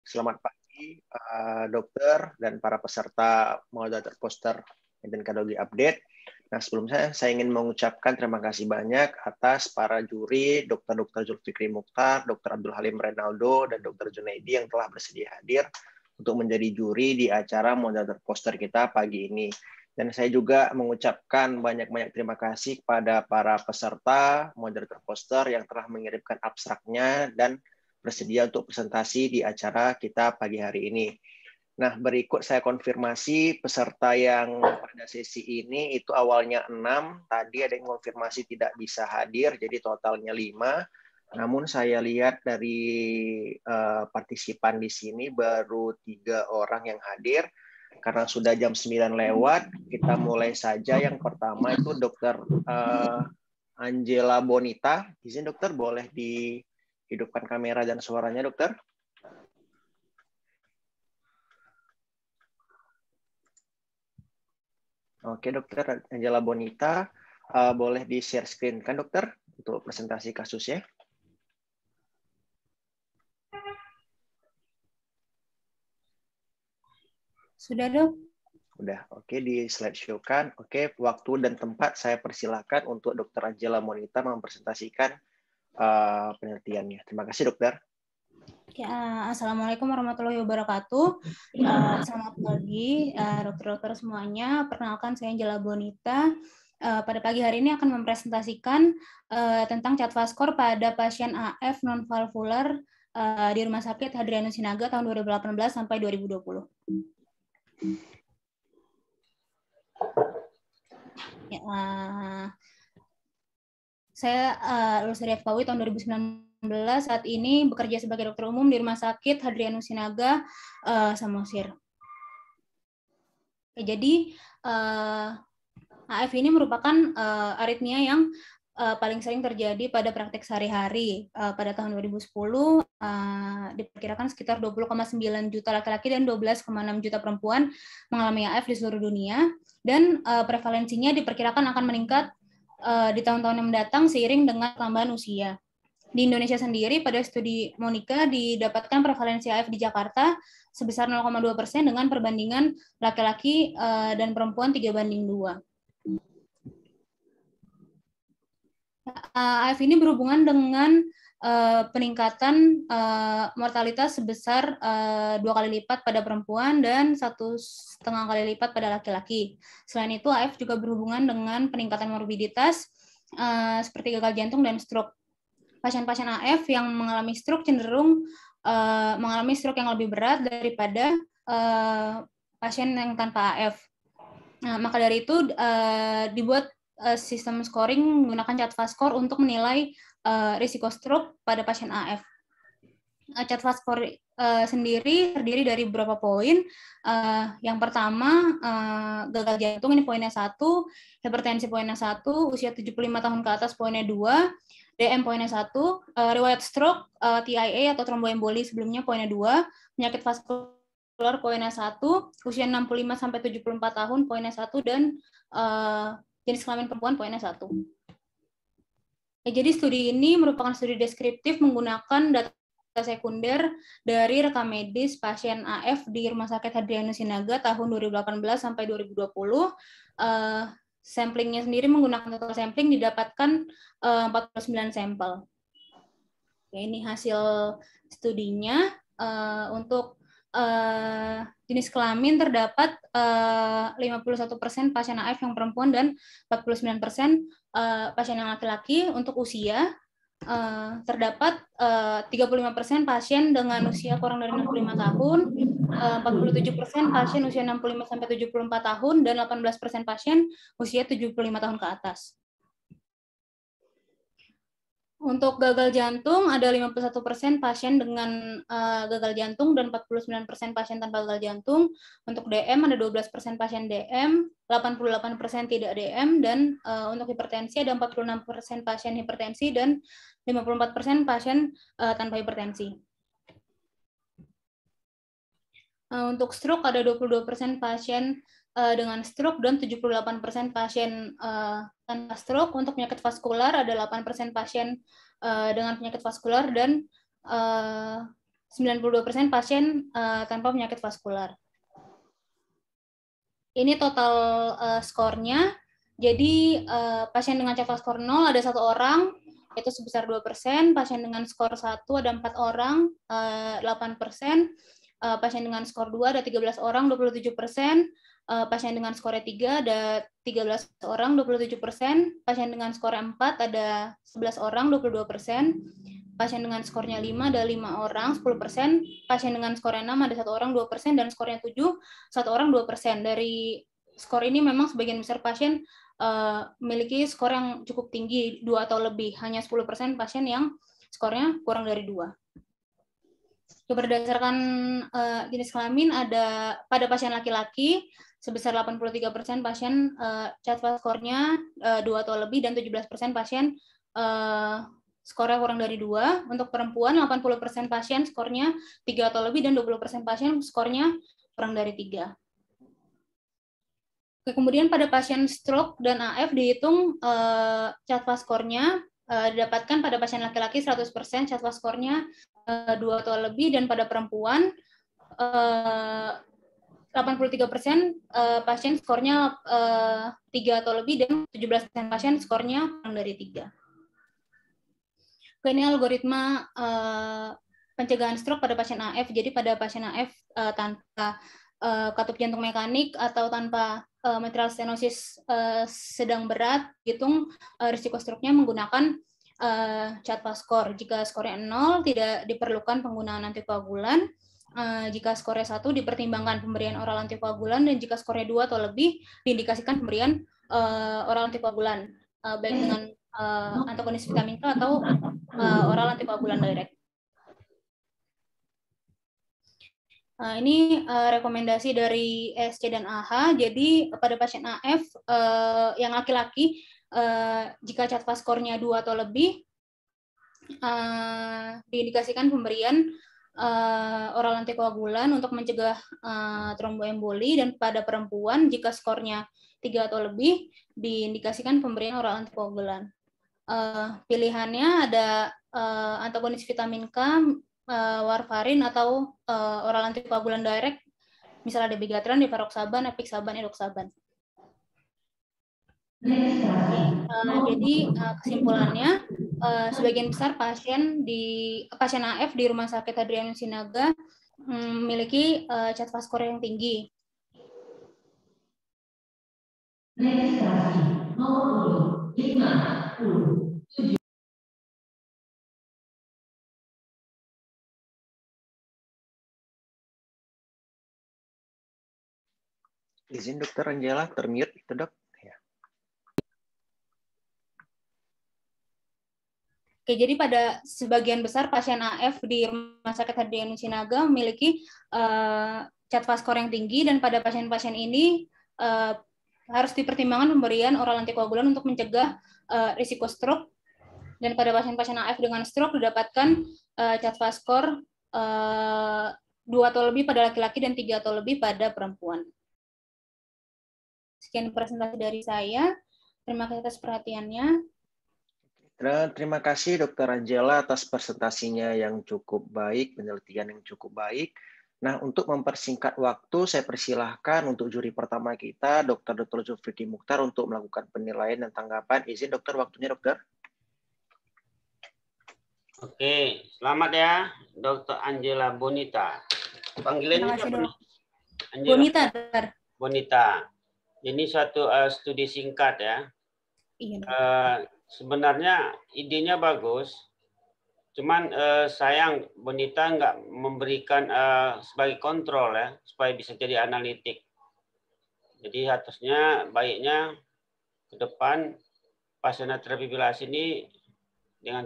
Selamat pagi, dokter dan para peserta moderator poster Eden-Cardiology Update. Nah, sebelumnya saya ingin mengucapkan terima kasih banyak atas para juri, Dr. Zulfikri Mukhtar, Dr. Abdul Halim Renaldo, dan Dr. Junaidi yang telah bersedia hadir untuk menjadi juri di acara moderator poster kita pagi ini. Dan saya juga mengucapkan banyak-banyak terima kasih kepada para peserta moderator poster yang telah mengirimkan abstraknya dan bersedia untuk presentasi di acara kita pagi hari ini. Nah, berikut saya konfirmasi peserta yang pada sesi ini itu awalnya 6, tadi ada yang konfirmasi tidak bisa hadir, jadi totalnya 5. Namun saya lihat dari partisipan di sini baru 3 orang yang hadir. Karena sudah jam 9 lewat, kita mulai saja. Yang pertama itu Dr. Angela Bonita. Izin dokter, boleh dihidupkan kamera dan suaranya, dokter? Oke, dokter Angela Bonita, boleh di-share screen kan, dokter, untuk presentasi kasusnya? Sudah, Dok? Udah, oke, di slideshow kan. Oke, waktu dan tempat saya persilakan untuk Dokter Angela Bonita mempresentasikan penelitiannya. Terima kasih, dokter. Ya, Assalamualaikum warahmatullahi wabarakatuh. Selamat pagi, dokter-dokter semuanya. Perkenalkan, saya Angela Bonita. Pada pagi hari ini akan mempresentasikan tentang CHA2 score pada pasien AF non-valvular di Rumah Sakit Hadrianus Sinaga tahun 2018 sampai 2020. Ya, saya lulus dari FKUI tahun 2019, saat ini bekerja sebagai dokter umum di Rumah Sakit Hadrianus Sinaga, Samosir. Jadi, AF ini merupakan aritmia yang paling sering terjadi pada praktek sehari-hari. Pada tahun 2010, diperkirakan sekitar 20,9 juta laki-laki dan 12,6 juta perempuan mengalami AF di seluruh dunia, dan prevalensinya diperkirakan akan meningkat di tahun-tahun yang mendatang seiring dengan tambahan usia. Di Indonesia sendiri, pada studi Monica didapatkan prevalensi AF di Jakarta sebesar 0,2% dengan perbandingan laki-laki dan perempuan 3:2. AF ini berhubungan dengan peningkatan mortalitas sebesar 2 kali lipat pada perempuan dan 1,5 kali lipat pada laki-laki. Selain itu, AF juga berhubungan dengan peningkatan morbiditas seperti gagal jantung dan stroke. Pasien-pasien AF yang mengalami stroke cenderung mengalami stroke yang lebih berat daripada pasien yang tanpa AF. Nah, maka dari itu dibuat sistem scoring menggunakan CHA2 score untuk menilai risiko stroke pada pasien AF. CHA2 score sendiri terdiri dari beberapa poin. Yang pertama, gagal jantung, ini poinnya 1, hipertensi poinnya 1, usia 75 tahun ke atas poinnya 2, DM poinnya 1, riwayat stroke, TIA atau tromboemboli sebelumnya poinnya 2, penyakit vaskular poinnya 1, usia 65-74 tahun poinnya 1, dan jenis kelamin perempuan poinnya 1. Jadi studi ini merupakan studi deskriptif menggunakan data sekunder dari rekam medis pasien AF di Rumah Sakit Hadrianus Sinaga tahun 2018 sampai 2020. Samplingnya sendiri menggunakan total sampling didapatkan 49 sampel. Ya, ini hasil studinya. Untuk jenis kelamin terdapat 51% pasien AF yang perempuan dan 49% pasien yang laki-laki. Untuk usia terdapat 35% pasien dengan usia kurang dari 65 tahun, 47% pasien usia 65-74 tahun, dan 18% pasien usia 75 tahun ke atas. Untuk gagal jantung, ada 51% pasien dengan gagal jantung dan 49% pasien tanpa gagal jantung. Untuk DM, ada 12% pasien DM, 88% tidak DM, dan untuk hipertensi ada 46% pasien hipertensi dan 54% pasien tanpa hipertensi. Untuk stroke, ada 22% pasien dengan stroke dan 78% pasien tanpa stroke. Untuk penyakit vaskular ada 8% pasien dengan penyakit vaskular dan 92% pasien tanpa penyakit vaskular. Ini total skornya. Jadi pasien dengan CAFA skor 0 ada 1 orang, itu sebesar 2%. Pasien dengan skor 1 ada 4 orang, 8%. Pasien dengan skor 2 ada 13 orang, 27%. Pasien dengan skor 3 ada 13 orang, 27%. Pasien dengan skor 4 ada 11 orang, 22%. Pasien dengan skornya 5 ada 5 orang, 10%. Pasien dengan skor 6 ada 1 orang, 2%. Dan skornya 7, 1 orang, 2%. Dari skor ini memang sebagian besar pasien memiliki skor yang cukup tinggi, 2 atau lebih. Hanya 10% pasien yang skornya kurang dari 2. Berdasarkan jenis kelamin, ada pada pasien laki-laki sebesar 83% pasien CAFA skornya 2 atau lebih, dan 17% pasien skornya kurang dari 2. Untuk perempuan, 80% pasien skornya 3 atau lebih, dan 20% pasien skornya kurang dari 3. Kemudian pada pasien stroke dan AF dihitung CAFA skornya didapatkan pada pasien laki-laki 100% CAFA skornya 2 atau lebih, dan pada perempuan 83% pasien skornya 3 atau lebih, dan 17% pasien skornya kurang dari 3. Ini algoritma pencegahan stroke pada pasien AF. Jadi pada pasien AF tanpa katup jantung mekanik atau tanpa mitral stenosis sedang berat, hitung risiko stroke-nya menggunakan CAFA skor. Jika skornya 0, tidak diperlukan penggunaan antikoagulan. Jika skornya 1, dipertimbangkan pemberian oral antikoagulan, dan jika skornya 2 atau lebih, diindikasikan pemberian oral antikoagulan, baik dengan antagonis vitamin K atau oral antikoagulan direct. Ini rekomendasi dari ESC dan AHA. Jadi pada pasien AF yang laki-laki, jika CAFA skornya 2 atau lebih, diindikasikan pemberian oral antikoagulan untuk mencegah tromboemboli, dan pada perempuan jika skornya 3 atau lebih, diindikasikan pemberian oral antikoagulan. Pilihannya ada antagonis vitamin K, warfarin, atau oral antikoagulan direct, misalnya ada dabigatran, devaroxaban, apixaban, edoxaban. Jadi kesimpulannya, sebagian besar pasien AF di Rumah Sakit Hadrianus Sinaga memiliki CAFA skor yang tinggi. Registrasi nomor 57. Izin Dokter Angela, termute itu dok. Ya. Oke, jadi pada sebagian besar pasien AF di Rumah Sakit Hadrianus Sinaga memiliki CAFA skor yang tinggi, dan pada pasien-pasien ini harus dipertimbangkan pemberian oral antikoagulan untuk mencegah risiko stroke. Dan pada pasien-pasien AF dengan stroke didapatkan CAFA skor 2 atau lebih pada laki-laki dan 3 atau lebih pada perempuan. Sekian presentasi dari saya. Terima kasih atas perhatiannya. Terima kasih Dr. Angela atas presentasinya yang cukup baik, penelitian yang cukup baik. Nah, untuk mempersingkat waktu, saya persilahkan untuk juri pertama kita, Dr. Zulfikri Mukhtar, untuk melakukan penilaian dan tanggapan. Izin dokter, waktunya dokter. Oke, selamat ya, Dr. Angela Bonita. Panggilannya siapa nih? Bonita. Bonita. Ini suatu studi singkat ya. Iya. Sebenarnya idenya bagus, cuman sayang Bonita nggak memberikan sebagai kontrol ya, supaya bisa jadi analitik. Jadi harusnya baiknya ke depan pasien atrial fibrillasi ini dengan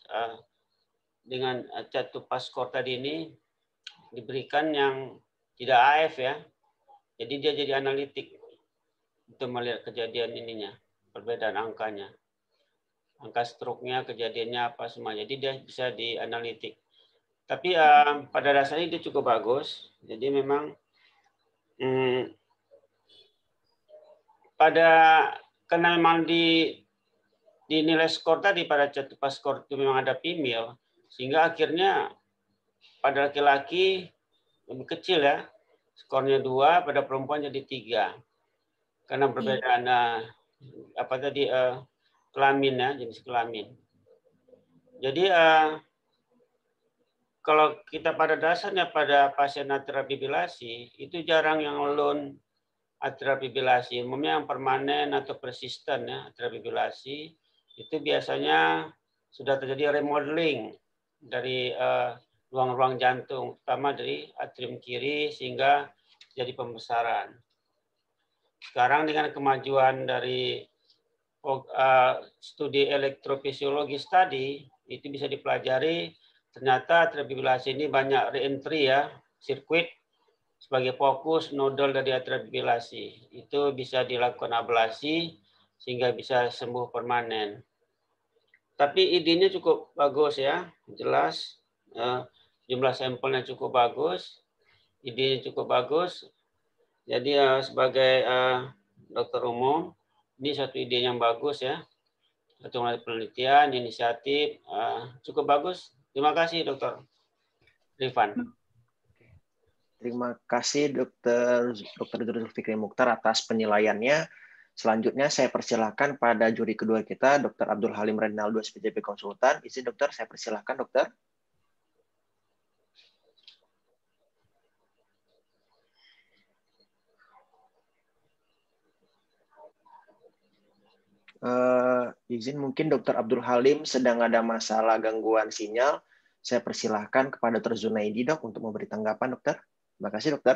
CAFA skor tadi ini diberikan yang tidak AF ya. Jadi dia jadi analitik untuk melihat kejadian ininya, perbedaan angkanya. Angka stroke-nya, kejadiannya apa semua. Jadi dia bisa dianalitik. Tapi pada dasarnya dia cukup bagus. Jadi memang karena memang di nilai skor tadi pada CAFA skor itu memang ada female, sehingga akhirnya pada laki-laki lebih kecil ya. Skornya 2, pada perempuan jadi 3. Karena perbedaan kelamin ya, jenis kelamin. Jadi kalau kita pada dasarnya pada pasien atrial fibrillasi itu jarang yang lone atrial fibrillasi. Umumnya yang permanen atau persisten ya atrial fibrillasi itu biasanya sudah terjadi remodeling dari ruang-ruang jantung, terutama dari atrium kiri sehingga jadi pembesaran. Sekarang dengan kemajuan dari studi elektrofisiologis tadi, itu bisa dipelajari ternyata atrial fibrillasi ini banyak reentry ya, sirkuit sebagai fokus nodal dari atrial fibrillasi. Itu bisa dilakukan ablasi sehingga bisa sembuh permanen. Tapi idenya cukup bagus ya, jelas. Jumlah sampelnya cukup bagus, idenya cukup bagus. Jadi sebagai dokter umum, ini satu ide yang bagus ya. Satu penelitian, inisiatif, cukup bagus. Terima kasih, Dokter Rifan. Terima kasih, Dr. Zulfikri Mukhtar atas penilaiannya. Selanjutnya saya persilahkan pada juri kedua kita, Dr. Abdul Halim Renaldo, SPJP Konsultan. Izin dokter, saya persilahkan, dokter. Izin mungkin Dr. Abdul Halim sedang ada masalah gangguan sinyal. Saya persilahkan kepada Dr. Zunaidi, dok, untuk memberi tanggapan, dokter. Terima kasih, dokter.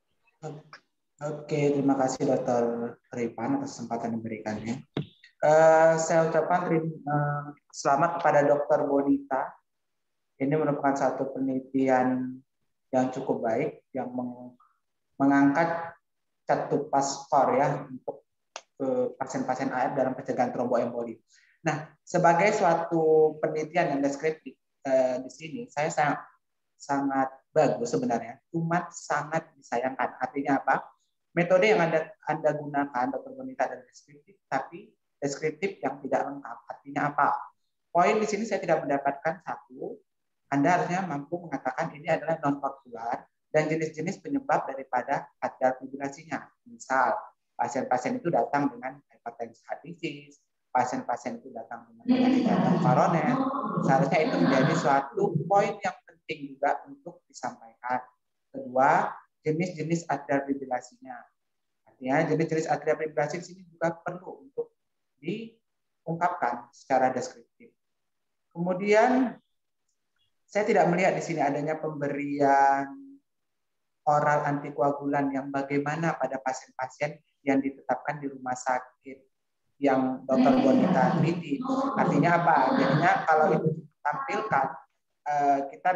Oke, terima kasih Dr. Rifan atas kesempatan yang diberikannya. Saya ucapkan selamat kepada Dr. Bonita. Ini merupakan satu penelitian yang cukup baik, yang mengangkat catupas skor ya untuk pasien-pasien AF dalam pencegahan tromboemboli. Nah, sebagai suatu penelitian yang deskriptif di sini, saya sangat bagus sebenarnya, cuma sangat disayangkan. Artinya apa? Metode yang Anda gunakan, Dr. Bonita, adalah deskriptif, tapi deskriptif yang tidak lengkap. Artinya apa? Poin di sini saya tidak mendapatkan satu. Anda harusnya mampu mengatakan ini adalah non-valvular dan jenis-jenis penyebab daripada atrial fibrillasinya. Misal, pasien-pasien itu datang dengan hipertensi heart disease, pasien-pasien itu datang dengan penyakit jantung koroner. Seharusnya itu menjadi suatu poin yang penting juga untuk disampaikan. Kedua, jenis-jenis atrial fibrillasinya. Artinya jenis-jenis atrial fibrillasi di sini juga perlu untuk diungkapkan secara deskriptif. Kemudian saya tidak melihat di sini adanya pemberian oral antikoagulan yang bagaimana pada pasien-pasien yang ditetapkan di rumah sakit yang Dr. Bonita teliti. Artinya apa? Jadinya kalau itu ditampilkan, kita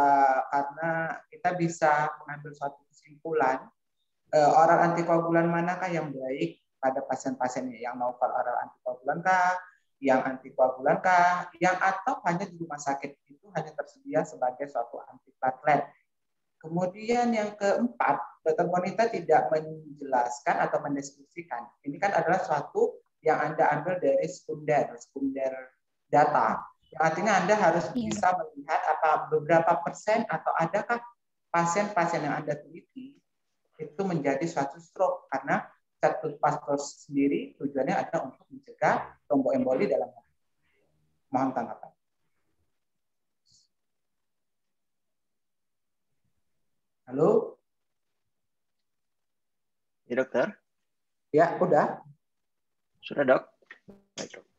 bisa mengambil suatu kesimpulan oral antikoagulan manakah yang baik pada pasien-pasien yang novel oral antikoagulan kah, yang antikoagulan kah, yang atau hanya di rumah sakit itu hanya tersedia sebagai suatu antiplatelet. Kemudian yang keempat, Dr. Bonita tidak menjelaskan atau mendeskripsikan. Ini kan adalah suatu yang Anda ambil dari sekunder data. Yang artinya Anda harus bisa melihat apa beberapa persen atau adakah pasien-pasien yang Anda teliti itu menjadi suatu stroke, karena catupas sendiri tujuannya adalah untuk mencegah tromboemboli dalam hati. Mohon tanggapan. Halo? Ya, dokter. Ya, udah. Sudah, dok. Baik, dok.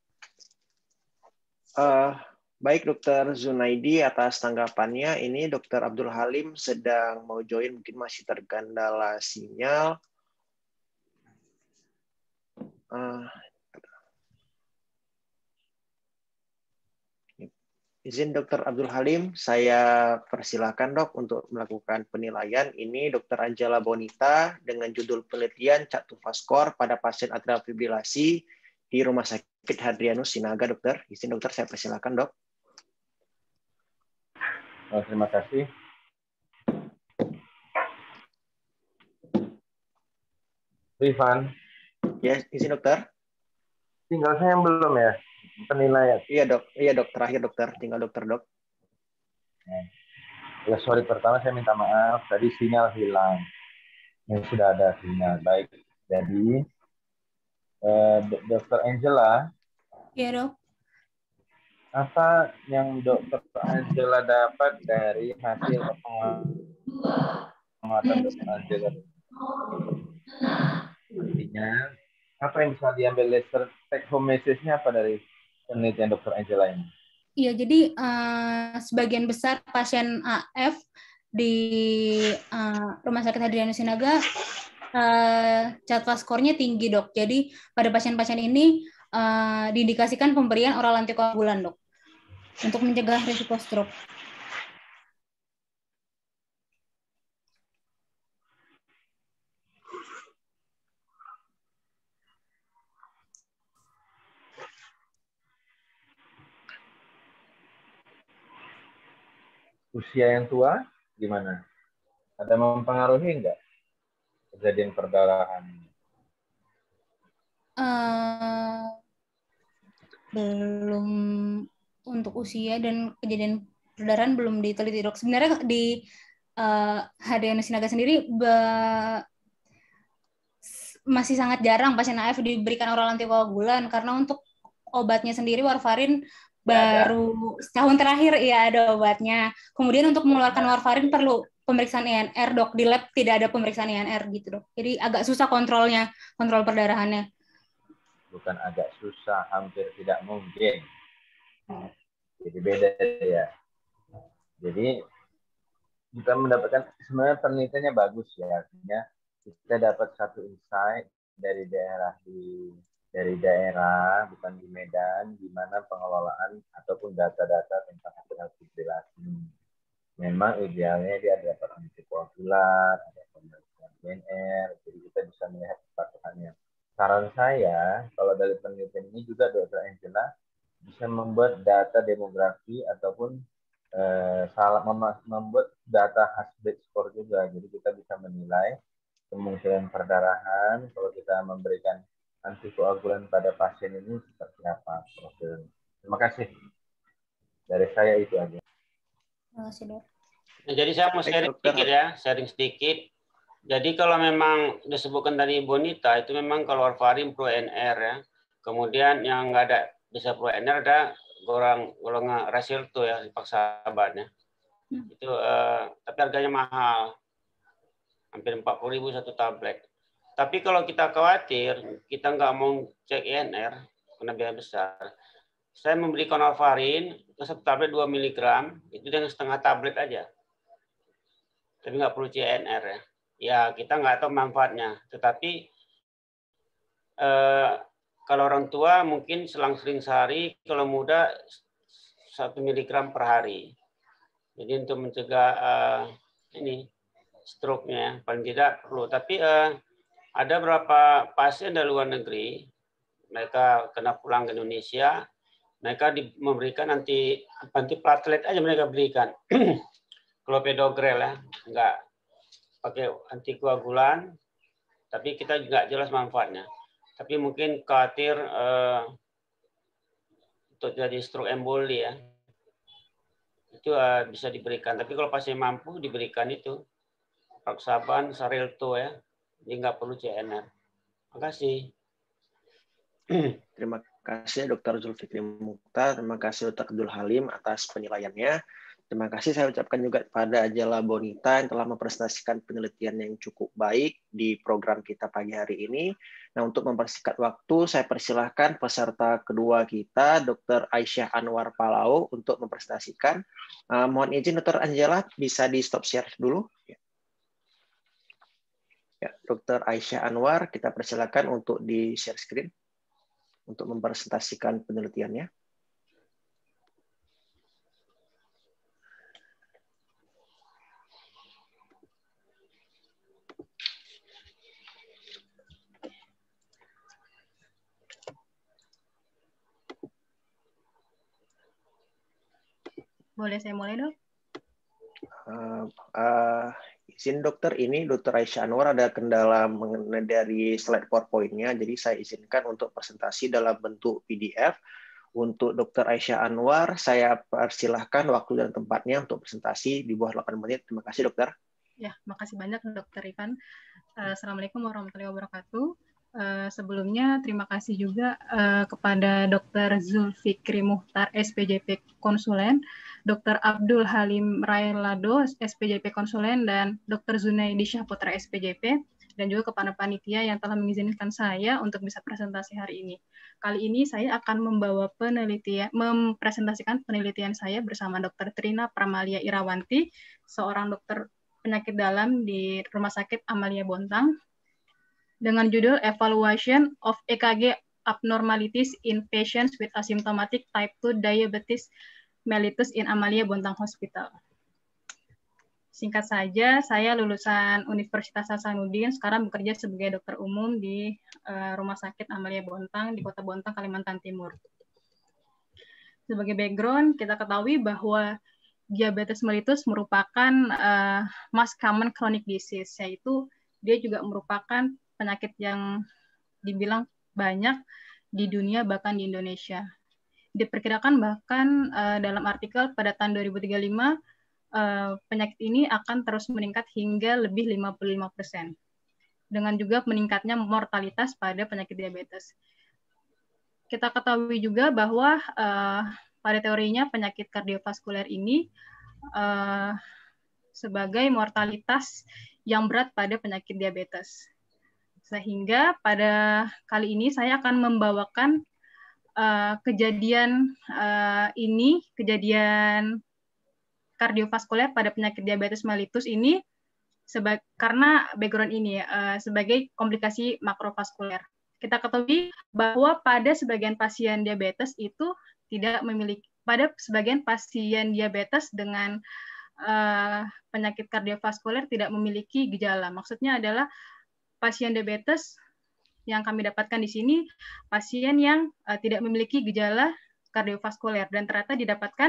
Baik, Dokter Zunaidi atas tanggapannya. Ini Dokter Abdul Halim sedang mau join, mungkin masih terkendala sinyal. Izin Dokter Abdul Halim, saya persilahkan dok untuk melakukan penilaian. Ini Dokter Angela Bonita dengan judul penelitian catupaskor pada pasien atrial fibrilasi di Rumah Sakit Hadrianus Sinaga, dokter. Izin dokter, saya persilahkan dok. Terima kasih. Rifan. Ya, izin dokter. Tinggal saya yang belum ya, penilaian. Iya dok, terakhir dokter, tinggal dokter dok. Ya, sorry, pertama saya minta maaf, tadi sinyal hilang. Yang sudah ada sinyal. Baik, jadi Dr. Angela, Iya, Dok. apa yang Dr. Angela dapat dari hasil pengamatan Dr. Angela? Artinya, apa yang bisa diambil take home message-nya apa dari penelitian Dr. Angela ini? Iya, jadi sebagian besar pasien AF di Rumah Sakit Hadrianus Sinaga CHATVA skornya tinggi, Dok. Jadi pada pasien-pasien ini diindikasikan pemberian oral antikoagulan, Dok, untuk mencegah risiko stroke. Usia yang tua gimana? Ada mempengaruhi nggak kejadian perdarahan? Belum, untuk usia dan kejadian perdarahan belum diteliti, Dok. Sebenarnya di Hadrianus Sinaga sendiri masih sangat jarang pasien AF diberikan oral antikoagulan karena untuk obatnya sendiri warfarin baru setahun terakhir ya ada obatnya. Kemudian untuk mengeluarkan warfarin perlu pemeriksaan INR, Dok. Di lab tidak ada pemeriksaan INR gitu, Dok. Jadi agak susah kontrol perdarahannya. Bukan agak susah, hampir tidak mungkin. Jadi beda ya. Jadi kita mendapatkan, sebenarnya penelitiannya bagus ya, artinya kita dapat satu insight dari daerah bukan di Medan, di mana pengelolaan ataupun data-data tentang hasil fibrillasi. Memang idealnya dia dapat antikoagulan, ada pemeriksaan BNR, jadi kita bisa melihat kepatuhannya. Saran saya, kalau dari penelitian ini juga Dr. Angela bisa membuat data demografi ataupun membuat data Hasbet score juga. Jadi kita bisa menilai kemungkinan perdarahan kalau kita memberikan antikoagulan pada pasien ini seperti apa profilnya. Terima kasih. Dari saya itu aja. Terima kasih, Dok. Nah, jadi saya mau sharing sedikit. Jadi kalau memang disebutkan dari Bonita itu memang kalau warfarin pro NR ya. Kemudian yang nggak ada bisa pro NR ada golongan Rasilto ya, Rivaxaban ya. Itu tapi harganya mahal. Hampir 40.000 satu tablet. Tapi kalau kita khawatir, kita nggak mau cek INR karena biaya besar. Saya memberikan warfarin satu tablet 2 mg itu dengan setengah tablet aja. Tapi nggak perlu CNR ya. Ya kita nggak tahu manfaatnya. Tetapi kalau orang tua mungkin selang-seling sehari, kalau muda 1 mg per hari. Jadi untuk mencegah stroke-nya paling tidak perlu. Tapi ada beberapa pasien dari luar negeri, mereka kena pulang ke Indonesia, mereka memberikan anti platelet aja mereka berikan. Clopidogrel ya, nggak pakai antikoagulan, tapi kita juga jelas manfaatnya. Tapi mungkin khawatir untuk jadi stroke emboli ya, itu bisa diberikan. Tapi kalau pasien mampu diberikan itu Rivaxaban, Xarelto ya, jadi nggak perlu CNR. Terima kasih. Terima kasih Dr. Zulfikri Mukhtar, terima kasih Dr. Abdul Halim atas penilaiannya. Terima kasih saya ucapkan juga kepada Ajala Bonita yang telah mempresentasikan penelitian yang cukup baik di program kita pagi hari ini. Nah, untuk mempersingkat waktu, saya persilahkan peserta kedua kita, Dr. Aisyah Anwar Palau, untuk mempresentasikan. Mohon izin Dr. Angela, bisa di stop share dulu. Ya, Dr. Aisyah Anwar, kita persilakan untuk di share screen untuk mempresentasikan penelitiannya. Boleh saya mulai, Dok? Izin dokter, ini Dr. Aisyah Anwar ada kendala dari slide PowerPoint-nya, jadi saya izinkan untuk presentasi dalam bentuk PDF. Untuk Dr. Aisyah Anwar, saya persilahkan waktu dan tempatnya untuk presentasi di bawah 8 menit. Terima kasih, Dokter. Ya, makasih banyak, Dr. Ivan. Assalamualaikum warahmatullahi wabarakatuh. Sebelumnya, terima kasih juga kepada Dr. Zulfikri Muhtar, SPJP Konsulen, Dr. Abdul Halim Railado, SPJP Konsulen, dan Dr. Zunaidi Syahputra, SPJP, dan juga kepada panitia yang telah mengizinkan saya untuk bisa presentasi hari ini. Kali ini saya akan mempresentasikan penelitian saya bersama Dr. Trina Pramalia Irawanti, seorang dokter penyakit dalam di Rumah Sakit Amalia Bontang, dengan judul Evaluation of EKG Abnormalities in Patients with Asymptomatic Type 2 Diabetes Mellitus in Amalia Bontang Hospital. Singkat saja, saya lulusan Universitas Hasanuddin, sekarang bekerja sebagai dokter umum di Rumah Sakit Amalia Bontang di Kota Bontang, Kalimantan Timur. Sebagai background, kita ketahui bahwa diabetes mellitus merupakan most common chronic disease, yaitu dia juga merupakan penyakit yang dibilang banyak di dunia, bahkan di Indonesia. Diperkirakan bahkan dalam artikel pada tahun 2035, penyakit ini akan terus meningkat hingga lebih 55%. Dengan juga meningkatnya mortalitas pada penyakit diabetes. Kita ketahui juga bahwa pada teorinya penyakit kardiovaskuler ini sebagai mortalitas yang berat pada penyakit diabetes. Sehingga pada kali ini saya akan membawakan kejadian kardiovaskuler pada penyakit diabetes mellitus ini karena background ini sebagai komplikasi makrovaskuler. Kita ketahui bahwa pada sebagian pasien diabetes itu pada sebagian pasien diabetes dengan penyakit kardiovaskuler tidak memiliki gejala. Maksudnya adalah pasien diabetes yang kami dapatkan di sini pasien yang tidak memiliki gejala kardiovaskuler dan ternyata didapatkan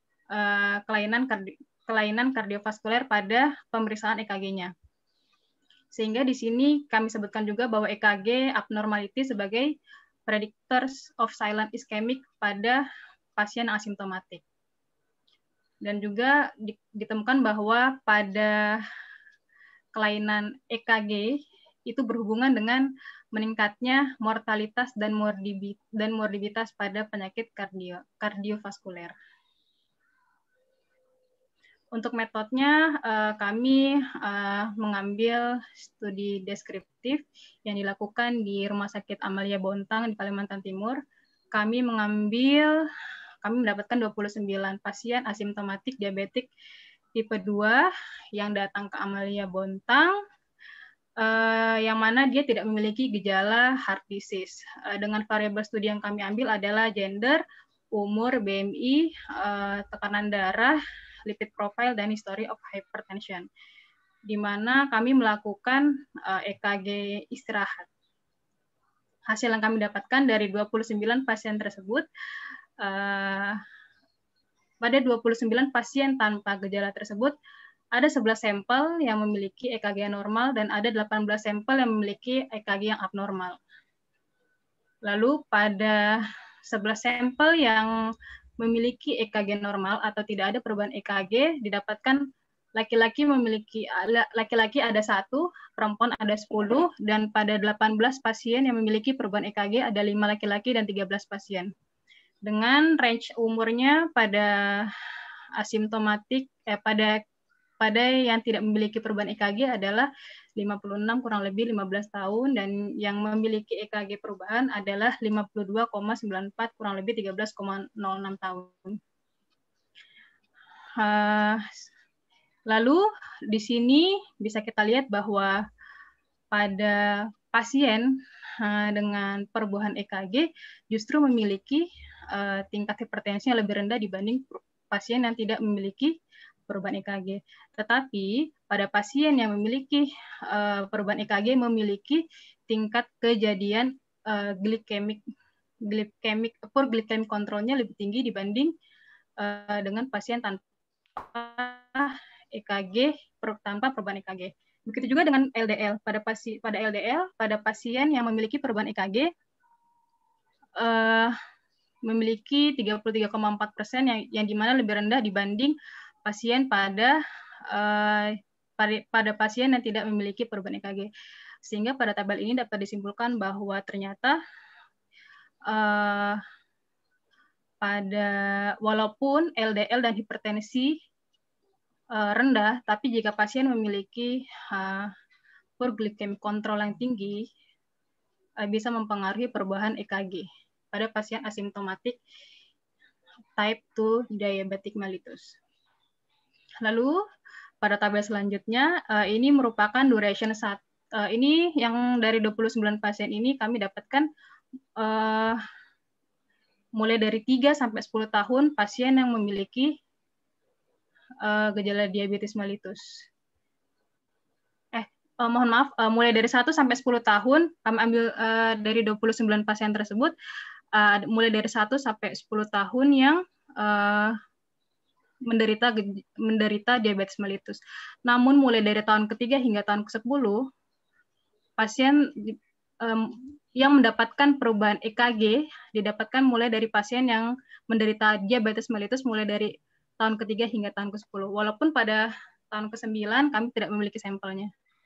kelainan kardiovaskuler pada pemeriksaan EKG-nya. Sehingga di sini kami sebutkan juga bahwa EKG abnormality sebagai predictors of silent ischemic pada pasien asimptomatik. Dan juga ditemukan bahwa pada kelainan EKG itu berhubungan dengan meningkatnya mortalitas dan morbiditas pada penyakit kardiovaskuler. Untuk metodenya, kami mengambil studi deskriptif yang dilakukan di Rumah Sakit Amalia Bontang di Kalimantan Timur. Kami mendapatkan 29 pasien asimptomatik diabetik tipe 2 yang datang ke Amalia Bontang, yang mana dia tidak memiliki gejala heart disease. Dengan variabel studi yang kami ambil adalah gender, umur, BMI, tekanan darah, lipid profile, dan history of hypertension, di mana kami melakukan EKG istirahat. Hasil yang kami dapatkan dari 29 pasien tersebut, pada 29 pasien tanpa gejala tersebut, ada 11 sampel yang memiliki EKG normal dan ada 18 sampel yang memiliki EKG yang abnormal. Lalu pada 11 sampel yang memiliki EKG normal atau tidak ada perubahan EKG, didapatkan laki-laki ada 1, perempuan ada 10, dan pada 18 pasien yang memiliki perubahan EKG ada 5 laki-laki dan 13 pasien. Dengan range umurnya pada asimptomatik, pada yang tidak memiliki perubahan EKG adalah 56 kurang lebih 15 tahun, dan yang memiliki EKG perubahan adalah 52,94 kurang lebih 13,06 tahun. Lalu di sini bisa kita lihat bahwa pada pasien dengan perubahan EKG justru memiliki tingkat hipertensi yang lebih rendah dibanding pasien yang tidak memiliki perubahan EKG. Tetapi pada pasien yang memiliki perubahan EKG memiliki tingkat kejadian poor glycemic control-nya lebih tinggi dibanding dengan pasien tanpa EKG, tanpa perubahan EKG. Begitu juga dengan LDL. Pada pasien yang memiliki perubahan EKG, memiliki 33,4% yang dimana lebih rendah dibanding pasien pada pasien yang tidak memiliki perubahan EKG. Sehingga pada tabel ini dapat disimpulkan bahwa ternyata walaupun LDL dan hipertensi rendah, tapi jika pasien memiliki poor glycemic control yang tinggi, bisa mempengaruhi perubahan EKG pada pasien asimptomatik type 2 diabetic mellitus. Lalu pada tabel selanjutnya, ini merupakan duration ini yang dari 29 pasien ini kami dapatkan mulai dari 3 sampai 10 tahun pasien yang memiliki gejala diabetes mellitus. Mohon maaf, mulai dari 1 sampai 10 tahun, kami ambil dari 29 pasien tersebut, mulai dari 1 sampai 10 tahun yang menderita diabetes mellitus. Namun mulai dari tahun ketiga hingga tahun ke-10, pasien yang mendapatkan perubahan EKG didapatkan mulai dari pasien yang menderita diabetes mellitus mulai dari tahun ketiga hingga tahun ke-10. Walaupun pada tahun ke-9 kami tidak memiliki sampelnya.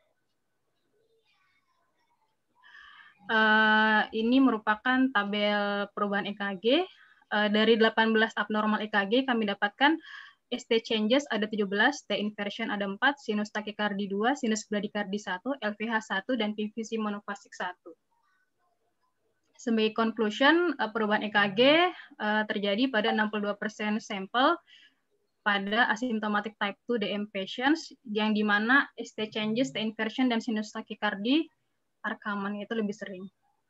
Ini merupakan tabel perubahan EKG. Dari 18 abnormal EKG kami dapatkan ST changes ada 17, T inversion ada 4, sinus takikardi 2, sinus bradikardi 1, LVH 1, dan PVC monofasik 1. Sebagai conclusion, perubahan EKG terjadi pada 62% sampel pada asymptomatic type 2 DM patients, yang dimana ST changes, T inversion, dan sinus takikardi rekaman itu lebih sering.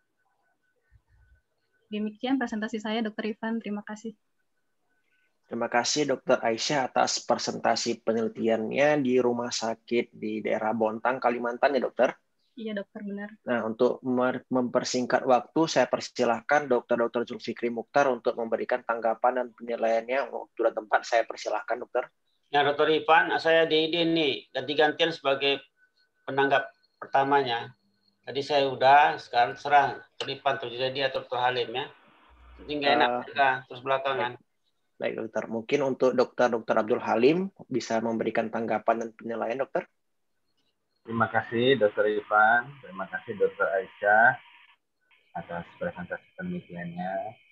Demikian presentasi saya, Dr. Ivan. Terima kasih. Terima kasih Dr. Aisyah atas presentasi penelitiannya di rumah sakit di daerah Bontang, Kalimantan ya dokter? Iya dokter, benar. Nah, untuk mempersingkat waktu, saya persilahkan Dr. Zulfikri Mukhtar untuk memberikan tanggapan dan penilaiannya. Waktu dan tempat saya persilahkan dokter. Ya Dr. Ivan, saya nih ganti-gantian sebagai penanggap pertamanya. Tadi saya udah, sekarang serah Dr. Ivan terjadi atau Dr. Halim ya. Tinggal enak terus belakangan. Baik dokter, mungkin untuk Dr. Abdul Halim bisa memberikan tanggapan dan penilaian dokter. Terima kasih Dr. Ivan, terima kasih Dr. Aisyah atas presentasi penelitiannya.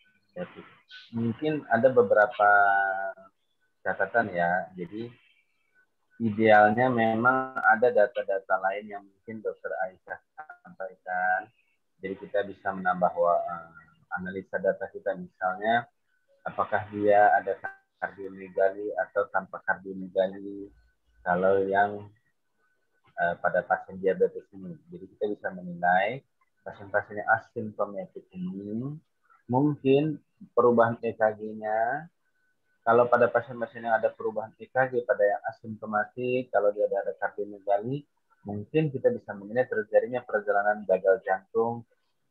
Mungkin ada beberapa catatan ya, jadi idealnya memang ada data-data lain yang mungkin Dr. Aisyah sampaikan, jadi kita bisa menambah analisa data kita, misalnya apakah dia ada kardiomegali atau tanpa kardiomegali kalau yang pada pasien diabetes ini. Jadi kita bisa menilai pasien-pasien yang asimptomatik ini mungkin perubahan EKG-nya, kalau pada pasien-pasien yang ada perubahan EKG pada yang asimptomatik, kalau dia ada kardiomegali, mungkin kita bisa menilai terjadinya perjalanan gagal jantung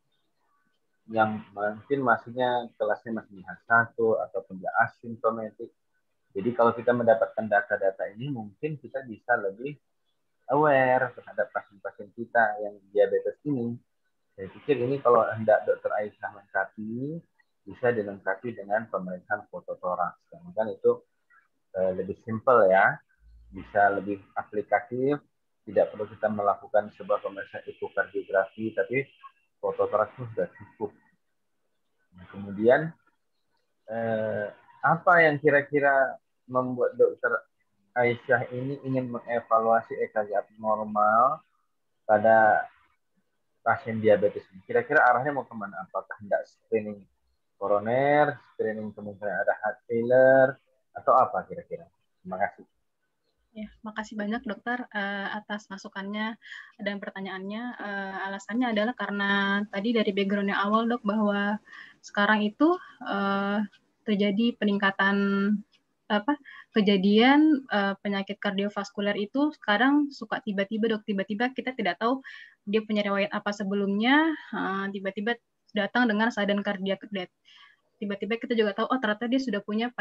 yang mungkin masihnya kelasnya masih H1 ataupun dia asimptomatik. Jadi kalau kita mendapatkan data-data ini, mungkin kita bisa lebih aware terhadap pasien-pasien kita yang diabetes ini. Saya pikir ini kalau hendak Dr. Aisyah lengkapi, bisa dilengkapi dengan pemeriksaan fototoraks. Karena kan itu lebih simpel ya, bisa lebih aplikatif, tidak perlu kita melakukan sebuah pemeriksaan ekokardiografi, tapi fototoraks itu sudah cukup. Nah, kemudian apa yang kira-kira membuat Dr. Aisyah ini ingin mengevaluasi EKG abnormal pada pasien diabetes ini? Kira-kira arahnya mau kemana? Apakah hendak screening koroner, screening kemungkinan ada heart failure, atau apa kira-kira? Terima kasih. Ya, makasih banyak dokter atas masukannya dan pertanyaannya. Alasannya adalah karena tadi dari background yang awal dok, bahwa sekarang itu terjadi peningkatan kejadian penyakit kardiovaskuler itu sekarang suka tiba-tiba dok, tiba-tiba kita tidak tahu dia punya riwayat apa sebelumnya, tiba-tiba datang dengan sudden cardiac death. Tiba-tiba kita juga tahu, oh ternyata dia sudah punya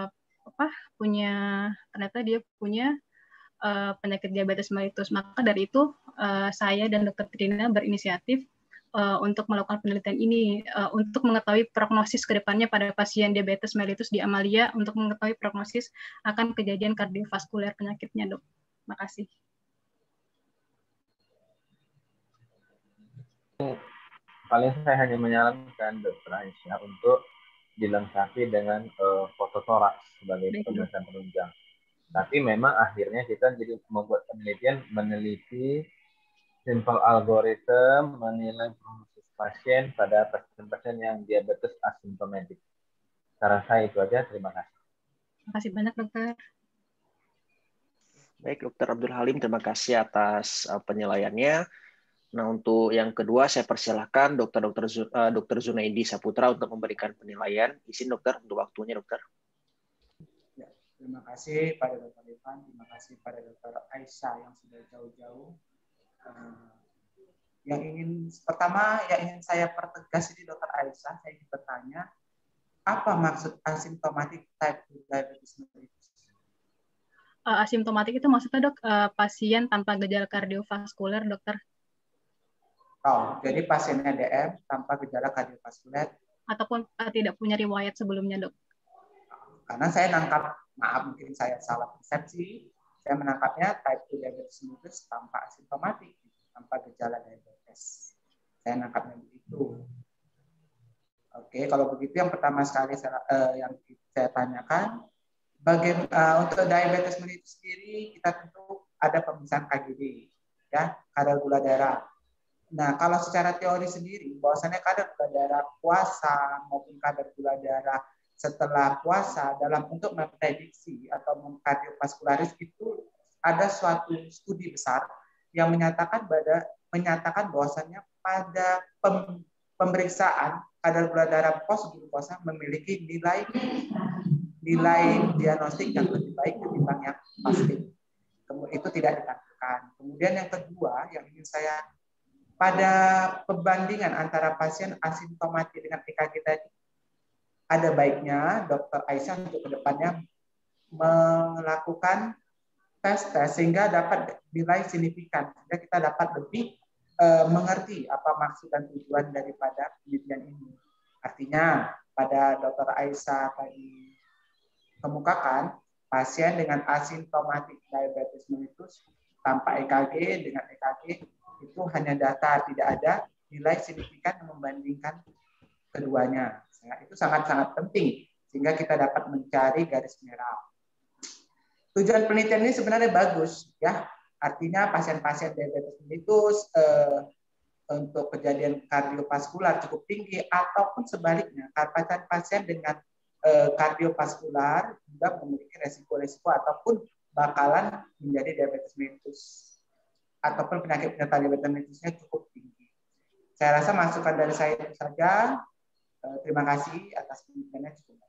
ternyata dia punya penyakit diabetes mellitus. Maka dari itu saya dan Dr. Trina berinisiatif untuk melakukan penelitian ini untuk mengetahui prognosis ke depannya pada pasien diabetes mellitus di Amalia untuk mengetahui prognosis akan kejadian kardiovaskuler penyakitnya, Dok. Terima kasih. Paling saya hanya menyarankan Dr. Aisyah untuk dilengkapi dengan foto toraks sebagai pemeriksaan penunjang. Tapi memang akhirnya kita jadi membuat penelitian, meneliti simple algoritma, menilai prognosis pasien pada pasien-pasien yang diabetes asimptomatik. Saran saya itu aja. Terima kasih. Terima kasih banyak, Dokter. Baik, Dokter Abdul Halim, terima kasih atas penilaiannya. Nah, untuk yang kedua, saya persilahkan Dr. Zunaidi Saputra untuk memberikan penilaian. Izin, Dokter, untuk waktunya, Dokter. Terima kasih pada Dr. Irfan, terima kasih pada Dr. Aisyah yang sudah jauh-jauh. Pertama yang ingin saya pertegas ini Dr. Aisyah, saya ingin bertanya, apa maksud asimptomatic type 2 diabetes mellitus? Asimptomatik itu maksudnya, Dok, pasien tanpa gejala kardiovaskuler, Dokter? Oh, jadi pasiennya DM tanpa gejala kardiovaskuler? Ataupun tidak punya riwayat sebelumnya, Dok? Karena saya nangkap, maaf mungkin saya salah persepsi, saya menangkapnya type 2 diabetes mellitus tanpa asimptomatik, tanpa gejala diabetes. Saya nangkapnya begitu. Oke, kalau begitu yang pertama sekali yang saya tanyakan, untuk diabetes mellitus sendiri kita tentu ada pemeriksaan KGD, ya, kadar gula darah. Nah, kalau secara teori sendiri, bahwasannya kadar gula darah puasa maupun kadar gula darah setelah puasa untuk memprediksi atau mengkardiovaskularis itu ada suatu studi besar yang menyatakan bahwasannya pada pemeriksaan kadar gula darah pos glukosa memiliki nilai diagnostik yang lebih baik ketimbang yang fasting. Itu tidak ditampilkan. Kemudian yang kedua yang ingin saya pada pembandingan antara pasien asimptomatik dengan EKG tadi, ada baiknya Dr. Aisyah untuk kedepannya melakukan tes sehingga dapat nilai signifikan, sehingga kita dapat lebih mengerti apa maksud dan tujuan daripada penelitian ini. Artinya pada Dr. Aisyah tadi kemukakan pasien dengan asimptomatik diabetes mellitus tanpa EKG dengan EKG itu hanya data, tidak ada nilai signifikan membandingkan keduanya. Itu sangat-sangat penting sehingga kita dapat mencari garis merah. Tujuan penelitian ini sebenarnya bagus, ya. Artinya pasien-pasien diabetes mellitus untuk kejadian kardiovaskular cukup tinggi ataupun sebaliknya, pasien dengan kardiovaskular juga memiliki resiko-resiko ataupun bakalan menjadi diabetes mellitus ataupun penyakit penyerta diabetes mellitusnya cukup tinggi. Saya rasa masukan dari saya itu saja. Terima kasih atas penelitiannya cukup.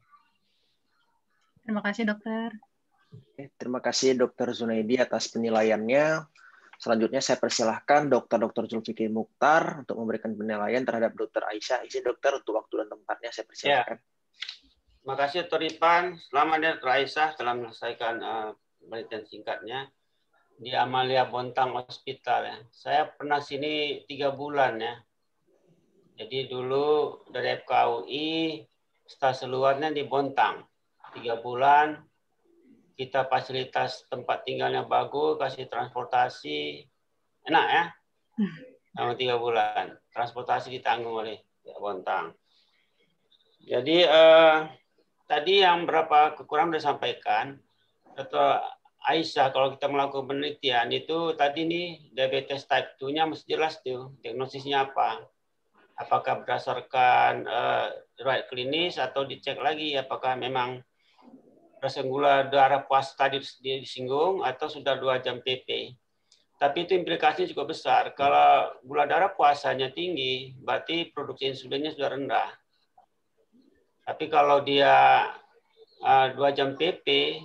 Terima kasih, Dokter. Terima kasih Dr. Zunaidi atas penilaiannya. Selanjutnya saya persilahkan Dr. Zulfikri Mukhtar untuk memberikan penilaian terhadap Dr. Aisyah. Izin Dokter untuk waktu dan tempatnya saya persilahkan. Ya. Terima kasih Dr. Irfan. Selamat Dr. Aisyah telah menyelesaikan penelitian singkatnya di Amalia Bontang Hospital. Ya. Saya pernah sini 3 bulan ya. Jadi dulu dari FKUI, stase luarnya di Bontang. 3 bulan, kita fasilitas tempat tinggalnya bagus, kasih transportasi. Enak ya? Selama 3 bulan. Transportasi ditanggung oleh Bontang. Jadi tadi yang berapa kekurangan sudah disampaikan. Dr. Aisyah, kalau kita melakukan penelitian itu tadi nih diabetes type 2-nya mesti jelas tuh. Diagnosisnya apa? Apakah berdasarkan riwayat klinis atau dicek lagi apakah memang rasa gula darah puasa tadi disinggung atau sudah 2 jam PP. Tapi itu implikasinya cukup besar. Kalau gula darah puasanya tinggi, berarti produksi insulinnya sudah rendah. Tapi kalau dia 2 jam PP,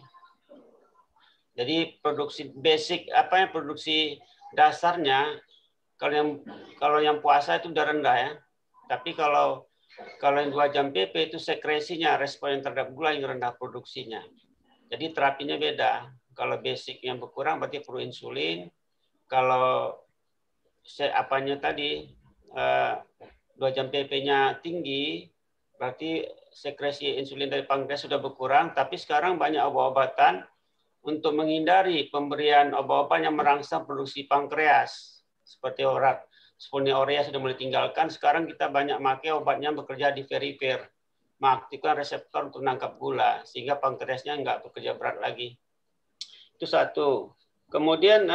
jadi produksi basic produksi dasarnya kalau yang puasa itu udah rendah ya. Tapi kalau yang 2 jam PP itu sekresinya, respon yang terhadap gula yang rendah produksinya. Jadi terapinya beda. Kalau basic yang berkurang berarti perlu insulin. Kalau 2 jam PP-nya tinggi, berarti sekresi insulin dari pankreas sudah berkurang, tapi sekarang banyak obat-obatan untuk menghindari pemberian obat-obatan yang merangsang produksi pankreas, seperti spodionuria sudah mulai tinggalkan, sekarang kita banyak pakai obatnya bekerja di perifer, mengaktifkan reseptor untuk menangkap gula, sehingga pankreasnya nggak bekerja berat lagi. Itu satu. Kemudian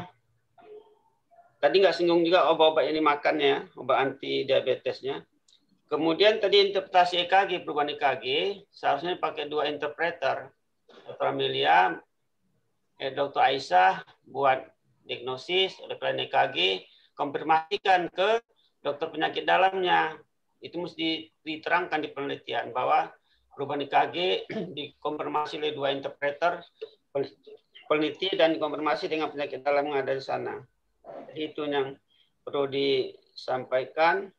tadi nggak singgung juga obat-obat yang dimakannya, obat anti diabetesnya. Kemudian tadi interpretasi EKG, perubahan EKG, seharusnya pakai 2 interpreter, Dr. Amelia, Dr. Aisyah buat diagnosis, rekaman EKG, konfirmasikan ke dokter penyakit dalamnya. Itu mesti diterangkan di penelitian bahwa perubahan EKG dikonfirmasi oleh 2 interpreter, peneliti dan dikonfirmasi dengan penyakit dalam yang ada di sana. Jadi itu yang perlu disampaikan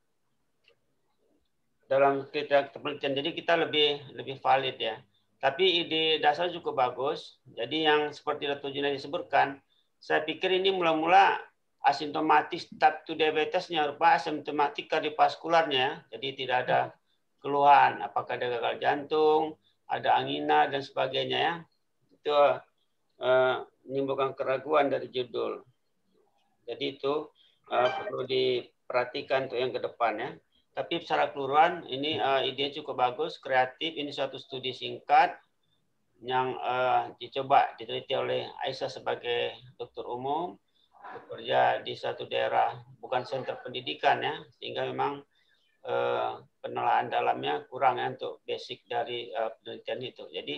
dalam kita penelitian. Jadi kita lebih valid ya. Tapi ide dasar cukup bagus. Jadi yang seperti Dr. Junaidi disebutkan, saya pikir ini mula-mula asimptomatis type 2 diabetesnya, rupa asimptomatik kardiovaskularnya. Jadi tidak ada keluhan, apakah ada gagal jantung, ada angina dan sebagainya ya. Itu menimbulkan keraguan dari judul. Jadi itu perlu diperhatikan untuk yang ke depan ya. Tapi secara keseluruhan ini ide cukup bagus, kreatif. Ini suatu studi singkat yang dicoba diteliti oleh Aisyah sebagai dokter umum, bekerja di satu daerah bukan center pendidikan ya, sehingga memang penelaahan dalamnya kurang ya untuk basic dari penelitian itu. Jadi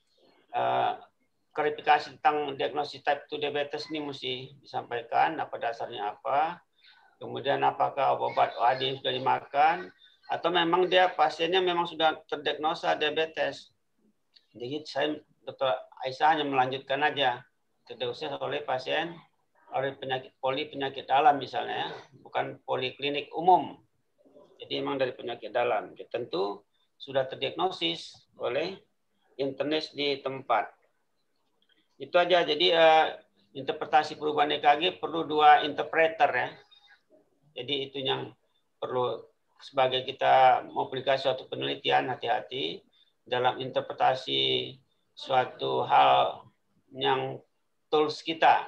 klarifikasi tentang diagnosis type 2 diabetes ini mesti disampaikan, apa dasarnya apa, kemudian apakah obat OAD sudah dimakan, atau memang dia pasiennya memang sudah terdiagnosa diabetes. Jadi saya Dr. Aisyah hanya melanjutkan aja terdiagnosis oleh pasien oleh penyakit dalam misalnya, bukan poliklinik umum. Jadi memang dari penyakit dalam. Jadi, tentu sudah terdiagnosis oleh internis di tempat. Itu aja. Jadi interpretasi perubahan EKG perlu 2 interpreter ya. Jadi itu yang perlu sebagai kita mempublikasi suatu penelitian, hati-hati dalam interpretasi suatu hal yang tools kita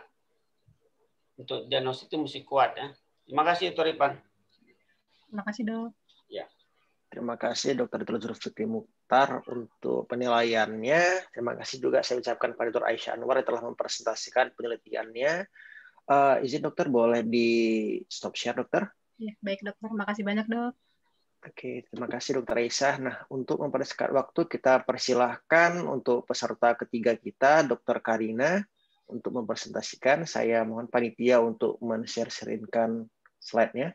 untuk diagnosis itu mesti kuat ya. Terima kasih Dr. Ipan. Terima kasih Dok. Ya. Terima kasih Dr. Zulfikri Mukhtar untuk penilaiannya. Terima kasih juga saya ucapkan pada Dr. Aisyah Anwar yang telah mempresentasikan penelitiannya. Izin dokter boleh di stop share dokter? Ya, baik dokter. Terima kasih banyak dok. Oke, terima kasih Dokter Aisyah. Nah, untuk mempersingkat waktu kita persilahkan untuk peserta ketiga kita, Dr. Karina, untuk mempresentasikan. Saya mohon panitia untuk men-share-sharingkan slide-nya.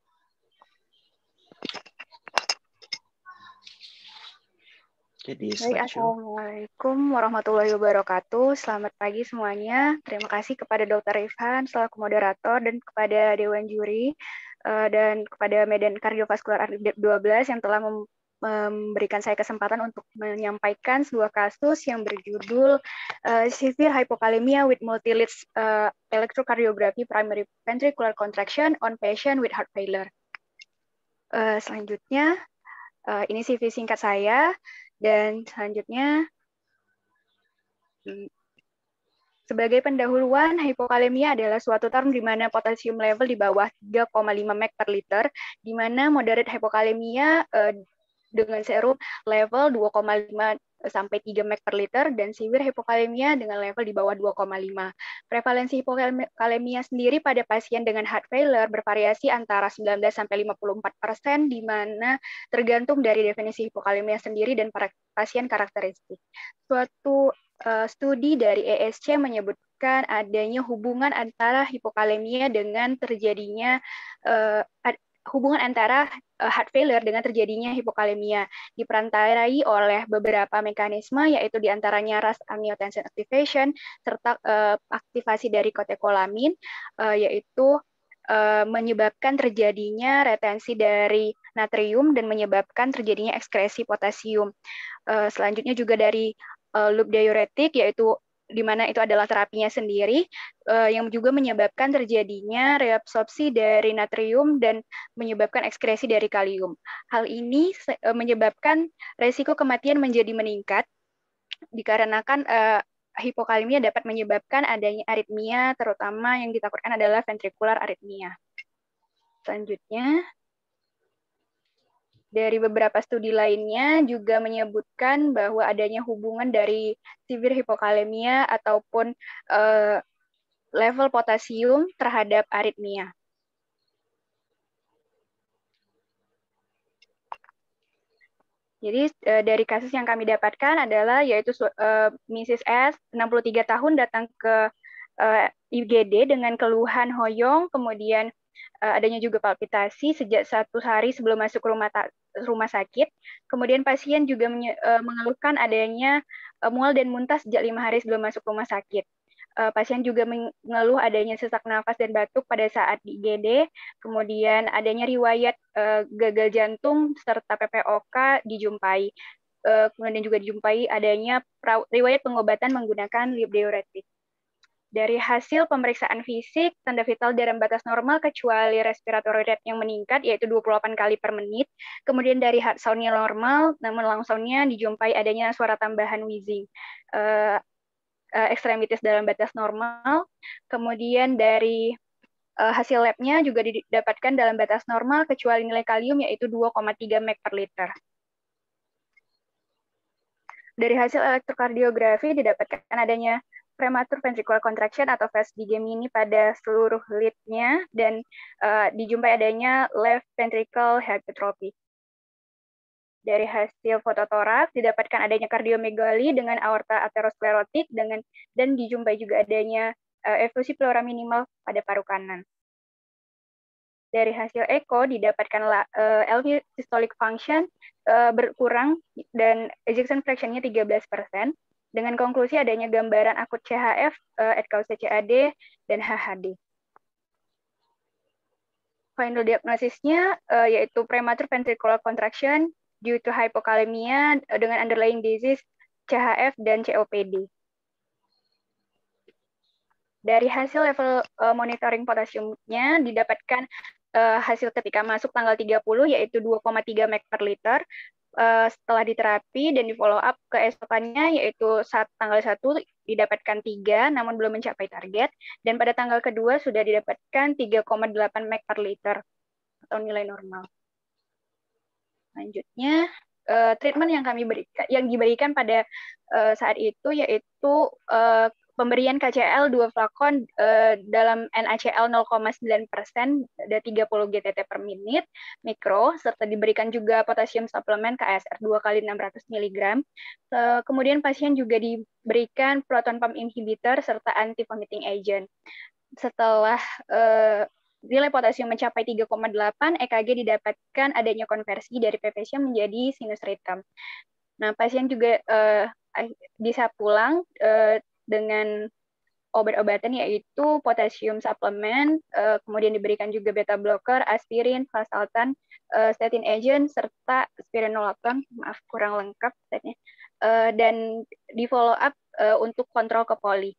Baik, Assalamualaikum warahmatullahi wabarakatuh. Selamat pagi semuanya. Terima kasih kepada Dr. Irfan selaku moderator dan kepada Dewan Juri dan kepada Medan Kardiovaskular Update 12 yang telah memberikan saya kesempatan untuk menyampaikan sebuah kasus yang berjudul Severe Hypokalemia with Multi-Lead Electrocardiography Primary Ventricular Contraction on Patient with Heart Failure. Selanjutnya, ini CV singkat saya. Dan selanjutnya, sebagai pendahuluan, hipokalemia adalah suatu term di mana potasium level di bawah 3,5 mg per liter, di mana moderate hipokalemia dengan serum level 2,5 sampai 3 mg per liter, dan severe hipokalemia dengan level di bawah 2,5. Prevalensi hipokalemia sendiri pada pasien dengan heart failure bervariasi antara 19 sampai 54%, di mana tergantung dari definisi hipokalemia sendiri dan pasien karakteristik. Suatu studi dari ESC menyebutkan adanya hubungan antara hipokalemia dengan terjadinya hubungan antara heart failure dengan terjadinya hipokalemia diperantarai oleh beberapa mekanisme, yaitu diantaranya RAS angiotensin activation serta aktivasi dari katekolamin, yaitu menyebabkan terjadinya retensi dari natrium dan menyebabkan terjadinya ekskresi potasium. Selanjutnya juga dari loop diuretik, yaitu di mana itu adalah terapinya sendiri, yang juga menyebabkan terjadinya reabsorpsi dari natrium dan menyebabkan ekskresi dari kalium. Hal ini menyebabkan resiko kematian menjadi meningkat, dikarenakan hipokalemia dapat menyebabkan adanya aritmia, terutama yang ditakutkan adalah ventricular aritmia. Selanjutnya, dari beberapa studi lainnya juga menyebutkan bahwa adanya hubungan dari severe hipokalemia ataupun level potasium terhadap aritmia. Jadi dari kasus yang kami dapatkan adalah yaitu Mrs. S, 63 tahun, datang ke IGD dengan keluhan hoyong, kemudian adanya juga palpitasi sejak 1 hari sebelum masuk rumah sakit. Kemudian pasien juga mengeluhkan adanya mual dan muntah sejak 5 hari sebelum masuk rumah sakit. Pasien juga mengeluh adanya sesak nafas dan batuk pada saat di IGD, kemudian adanya riwayat gagal jantung serta PPOK dijumpai. Kemudian juga dijumpai adanya riwayat pengobatan menggunakan diuretik. Dari hasil pemeriksaan fisik, tanda vital dalam batas normal kecuali respiratory rate yang meningkat, yaitu 28 kali per menit. Kemudian dari heart sound-nya normal, namun lung sound-nya dijumpai adanya suara tambahan wheezing. Ekstremitas dalam batas normal. Kemudian dari hasil lab-nya juga didapatkan dalam batas normal, kecuali nilai kalium, yaitu 2,3 mg per liter. Dari hasil elektrokardiografi didapatkan adanya prematur ventricular contraction atau VSD Gemini pada seluruh lead-nya dan dijumpai adanya left ventricle hypertrophy. Dari hasil fototoraks didapatkan adanya kardiomegali dengan aorta aterosklerotik dan dijumpai juga adanya efusi pleura minimal pada paru kanan. Dari hasil echo didapatkan LV systolic function berkurang dan ejection fraction-nya 13%. Dengan konklusi adanya gambaran akut CHF, at-cause CAD, dan HHD. Final diagnosisnya yaitu premature ventricular contraction due to hypokalemia dengan underlying disease CHF dan COPD. Dari hasil level monitoring potasiumnya didapatkan hasil ketika masuk tanggal 30 yaitu 2,3 mg per liter. Setelah diterapi dan di follow up keesokannya yaitu tanggal 1 didapatkan 3 namun belum mencapai target, dan pada tanggal kedua sudah didapatkan 3,8 mg per liter atau nilai normal. Selanjutnya treatment yang diberikan pada saat itu yaitu pemberian KCL 2 flakon dalam NaCl 0,9% dan 30 GTT per menit mikro, serta diberikan juga potasium suplemen KSR 2 kali 600 mg. Kemudian pasien juga diberikan proton pump inhibitor serta anti-vomiting agent. Setelah nilai potasium mencapai 3,8, EKG didapatkan adanya konversi dari PVC menjadi sinus rhythm. Nah, pasien juga bisa pulang dengan obat-obatan yaitu potasium suplemen, kemudian diberikan juga beta blocker, aspirin, valsartan, statin agent, serta spironolactone, maaf kurang lengkap setnya, dan di follow up untuk kontrol ke poli.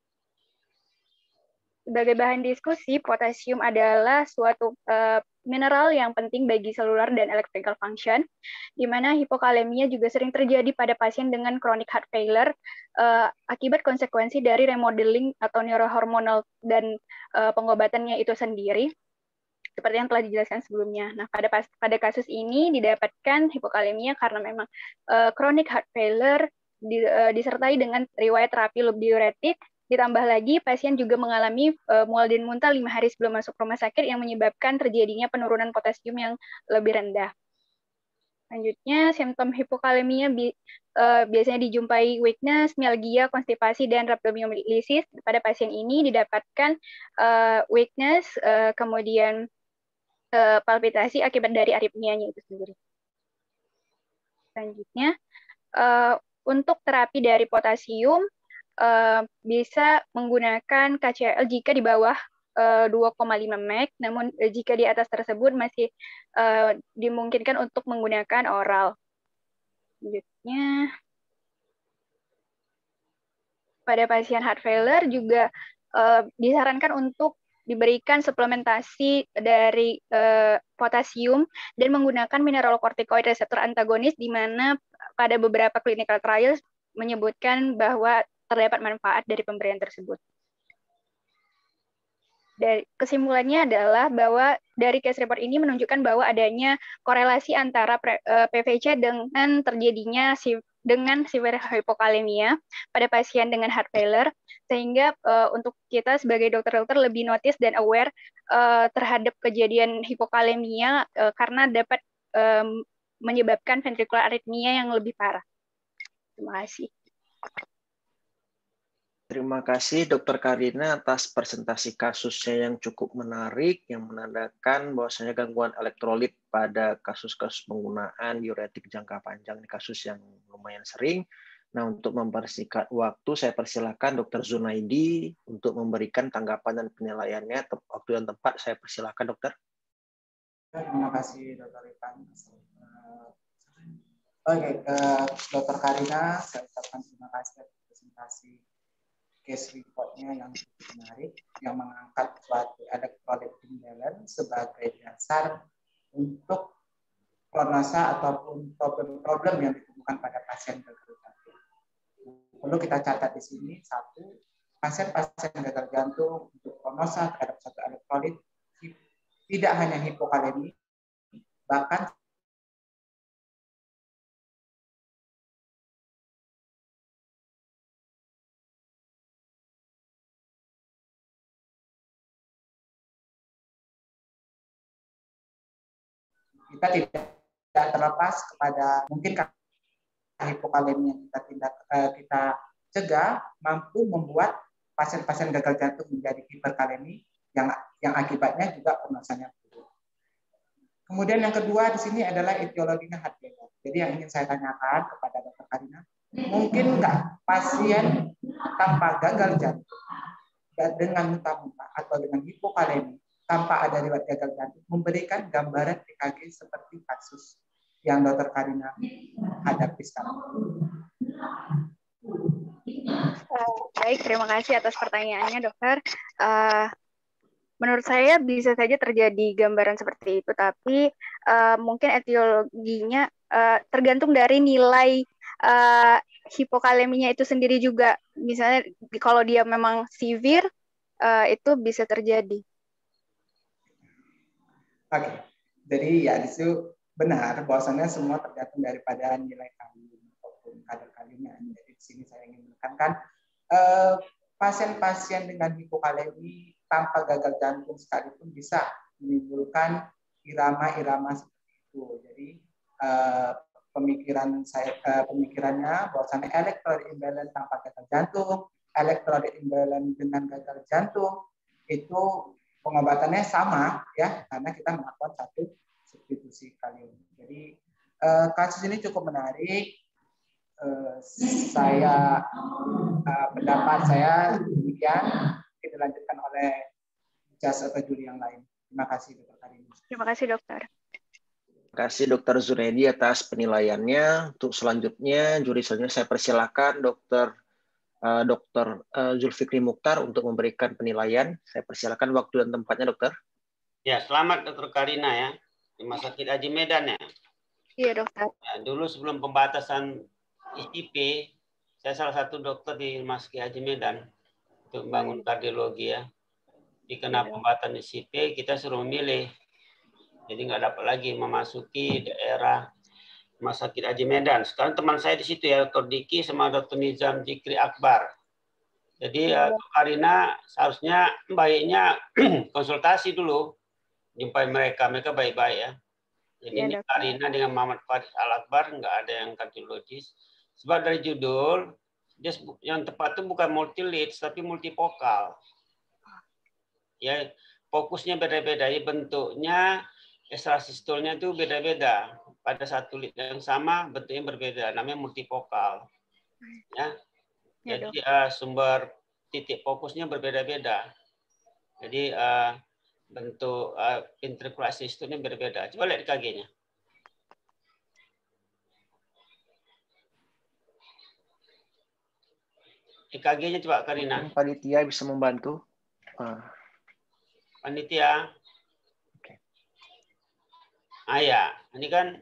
Sebagai bahan diskusi, potasium adalah suatu mineral yang penting bagi selular dan electrical function, di mana hipokalemia juga sering terjadi pada pasien dengan chronic heart failure akibat konsekuensi dari remodeling atau neurohormonal dan pengobatannya itu sendiri, seperti yang telah dijelaskan sebelumnya. Nah, pada kasus ini didapatkan hipokalemia karena memang chronic heart failure disertai dengan riwayat terapi loop diuretik. Ditambah lagi, pasien juga mengalami mual dan muntah 5 hari sebelum masuk rumah sakit yang menyebabkan terjadinya penurunan potasium yang lebih rendah. Selanjutnya, simptom hipokalemia biasanya dijumpai weakness, myalgia, konstipasi, dan rhabdomyolysis. Pada pasien ini didapatkan weakness, kemudian palpitasi akibat dari aritmianya itu sendiri. Selanjutnya, untuk terapi dari potasium, bisa menggunakan KCL jika di bawah 2,5 mg, namun jika di atas tersebut masih dimungkinkan untuk menggunakan oral. Selanjutnya, pada pasien heart failure juga disarankan untuk diberikan suplementasi dari potasium dan menggunakan mineralocorticoid receptor antagonis, di mana pada beberapa clinical trials menyebutkan bahwa terdapat manfaat dari pemberian tersebut. Dari kesimpulannya adalah bahwa dari case report ini menunjukkan bahwa adanya korelasi antara PVC dengan terjadinya dengan severe hypokalemia pada pasien dengan heart failure, sehingga untuk kita sebagai dokter-dokter lebih notice dan aware terhadap kejadian hipokalemia karena dapat menyebabkan ventricular arrhythmia yang lebih parah. Terima kasih. Terima kasih Dr. Karina atas presentasi kasusnya yang cukup menarik, yang menandakan bahwasanya gangguan elektrolit pada kasus-kasus penggunaan diuretik jangka panjang, ini kasus yang lumayan sering. Nah, untuk mempersingkat waktu, saya persilakan Dr. Zunaidi untuk memberikan tanggapan dan penilaiannya. Waktu dan tempat, saya persilakan Dokter. Terima kasih Dr. Ivan. Oke, Dr. Karina, saya ucapkan terima kasih atas presentasi case report-nya yang cukup menarik, yang mengangkat suatu electrolyte imbalance sebagai dasar untuk prognosa ataupun problem-problem yang ditemukan pada pasien gagal jantung. Perlu kita catat di sini, satu, pasien-pasien gagal jantung untuk prognosa terhadap satu elektrolit tidak hanya hipokalemi, bahkan kita tidak terlepas kepada mungkin hipokalemi yang kita cegah mampu membuat pasien-pasien gagal jantung menjadi hiperkalemi yang akibatnya juga prognosanya buruk. Kemudian yang kedua di sini adalah etiologinya heart failure. Jadi yang ingin saya tanyakan kepada Dr. Karina, mungkin nggak pasien tanpa gagal jantung dengan muntah-muntah atau dengan hipokalemi tanpa ada riwayat gagal jantung memberikan gambaran EKG seperti kasus yang Dr. Karina hadapi sekarang. Baik, terima kasih atas pertanyaannya, Dokter. Menurut saya bisa saja terjadi gambaran seperti itu, tapi mungkin etiologinya tergantung dari nilai hipokaleminya itu sendiri juga. Misalnya kalau dia memang severe, itu bisa terjadi. Oke, jadi ya itu benar bahwasannya semua tergantung daripada nilai kalium ataupun kadar kaliumnya. Jadi di sini saya ingin menekankan pasien-pasien dengan hipokalemi tanpa gagal jantung sekalipun bisa menimbulkan irama-irama seperti itu. Jadi pemikirannya bahwasannya electrolyte imbalance tanpa gagal jantung, electrolyte imbalance dengan gagal jantung itu pengobatannya sama ya, karena kita melakukan satu substitusi kalium. Jadi kasus ini cukup menarik. Pendapat saya demikian. Kita lanjutkan oleh Jas atau juri yang lain. Terima kasih Dr. Karina. Terima kasih Dokter. Terima kasih Dr. Zunaidi atas penilaiannya. Untuk selanjutnya, juri selanjutnya saya persilakan Dr. Zulfikri Mukhtar untuk memberikan penilaian. Saya persilakan waktu dan tempatnya, Dokter. Ya, selamat Dr. Karina ya. Rumah Sakit Haji Medan ya. Iya, Dokter. Ya, dulu sebelum pembatasan ICP, saya salah satu dokter di Rumah Sakit Haji Medan untuk membangun kardiologi ya. Di kena pembatasan ICP, kita suruh memilih. Jadi nggak dapat lagi memasuki daerah Rumah Sakit Haji Medan. Sekarang teman saya di situ ya, Dr. Diki sama Dr. Nizam Jikri Akbar. Jadi Dr. Karina seharusnya baiknya konsultasi dulu, jumpai mereka baik-baik ya. Jadi ini Karina dengan Muhammad Faris Al-Akbar nggak ada yang kardiologis. Sebab dari judul, dia yang tepat itu bukan multi-lead, tapi multipokal. Ya, fokusnya beda-beda, ya, bentuknya ekstrasistolnya itu beda-beda. Pada satu lead yang sama bentuknya berbeda, namanya multipokal. Ya. Jadi sumber titik fokusnya berbeda-beda. Jadi bentuk ventricular systole berbeda. Coba lihat EKG-nya. EKG-nya coba Karina. Panitia bisa membantu. Panitia. Oke. Ya, ini kan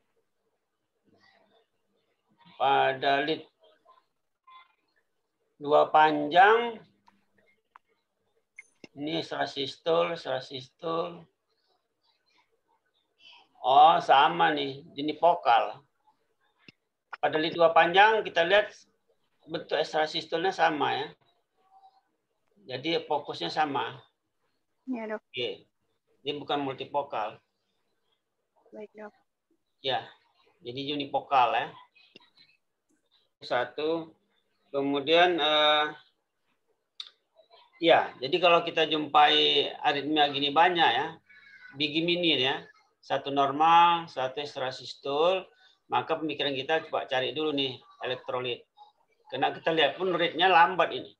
pada lead 2 panjang. Ini sistol. Oh, sama nih, ini vokal. Pada lead 2 panjang kita lihat bentuk ekstrasistolnya sama ya. Jadi fokusnya sama. Ya, Dok. Oke. Ini bukan multivokal. Baik, Dok. Ya. Jadi univokal ya. Satu. Kemudian ya, jadi kalau kita jumpai aritmia gini banyak ya. Bigimini ya. Satu normal, satu ekstrasistol, maka pemikiran kita coba cari dulu nih elektrolit. Karena kita lihat pun rate-nya lambat ini.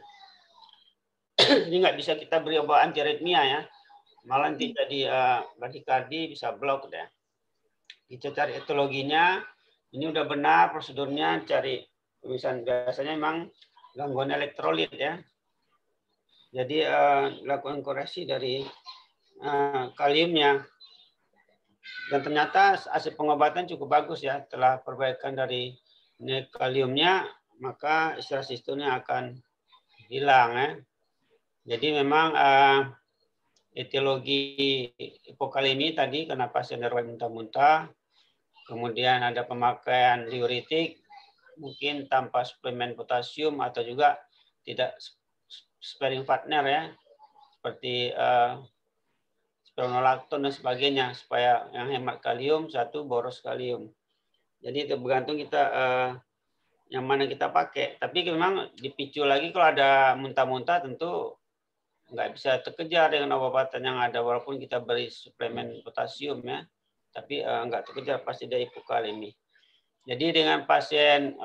Ini nggak bisa kita beri obat anti aritmia ya. Malah nanti jadi bradikardi bisa blok deh. Kita cari etologinya. Ini udah benar prosedurnya, cari biasanya memang gangguan elektrolit ya. Jadi lakukan koreksi dari kaliumnya. Dan ternyata hasil pengobatan cukup bagus ya. Setelah perbaikan dari kaliumnya, maka ekstrasistolnya akan hilang ya. Jadi memang etiologi hipokalemi tadi karena pasien darah muntah-muntah, kemudian ada pemakaian diuretik, mungkin tanpa suplemen potasium atau juga tidak sparing partner ya, seperti spironolakton dan sebagainya, supaya yang hemat kalium, satu boros kalium. Jadi itu bergantung kita yang mana kita pakai. Tapi memang dipicu lagi kalau ada muntah-muntah tentu nggak bisa terkejar dengan obat-obatan yang ada walaupun kita beri suplemen potasium ya, tapi nggak terkejar pasti ada hipokalemi. Jadi dengan pasien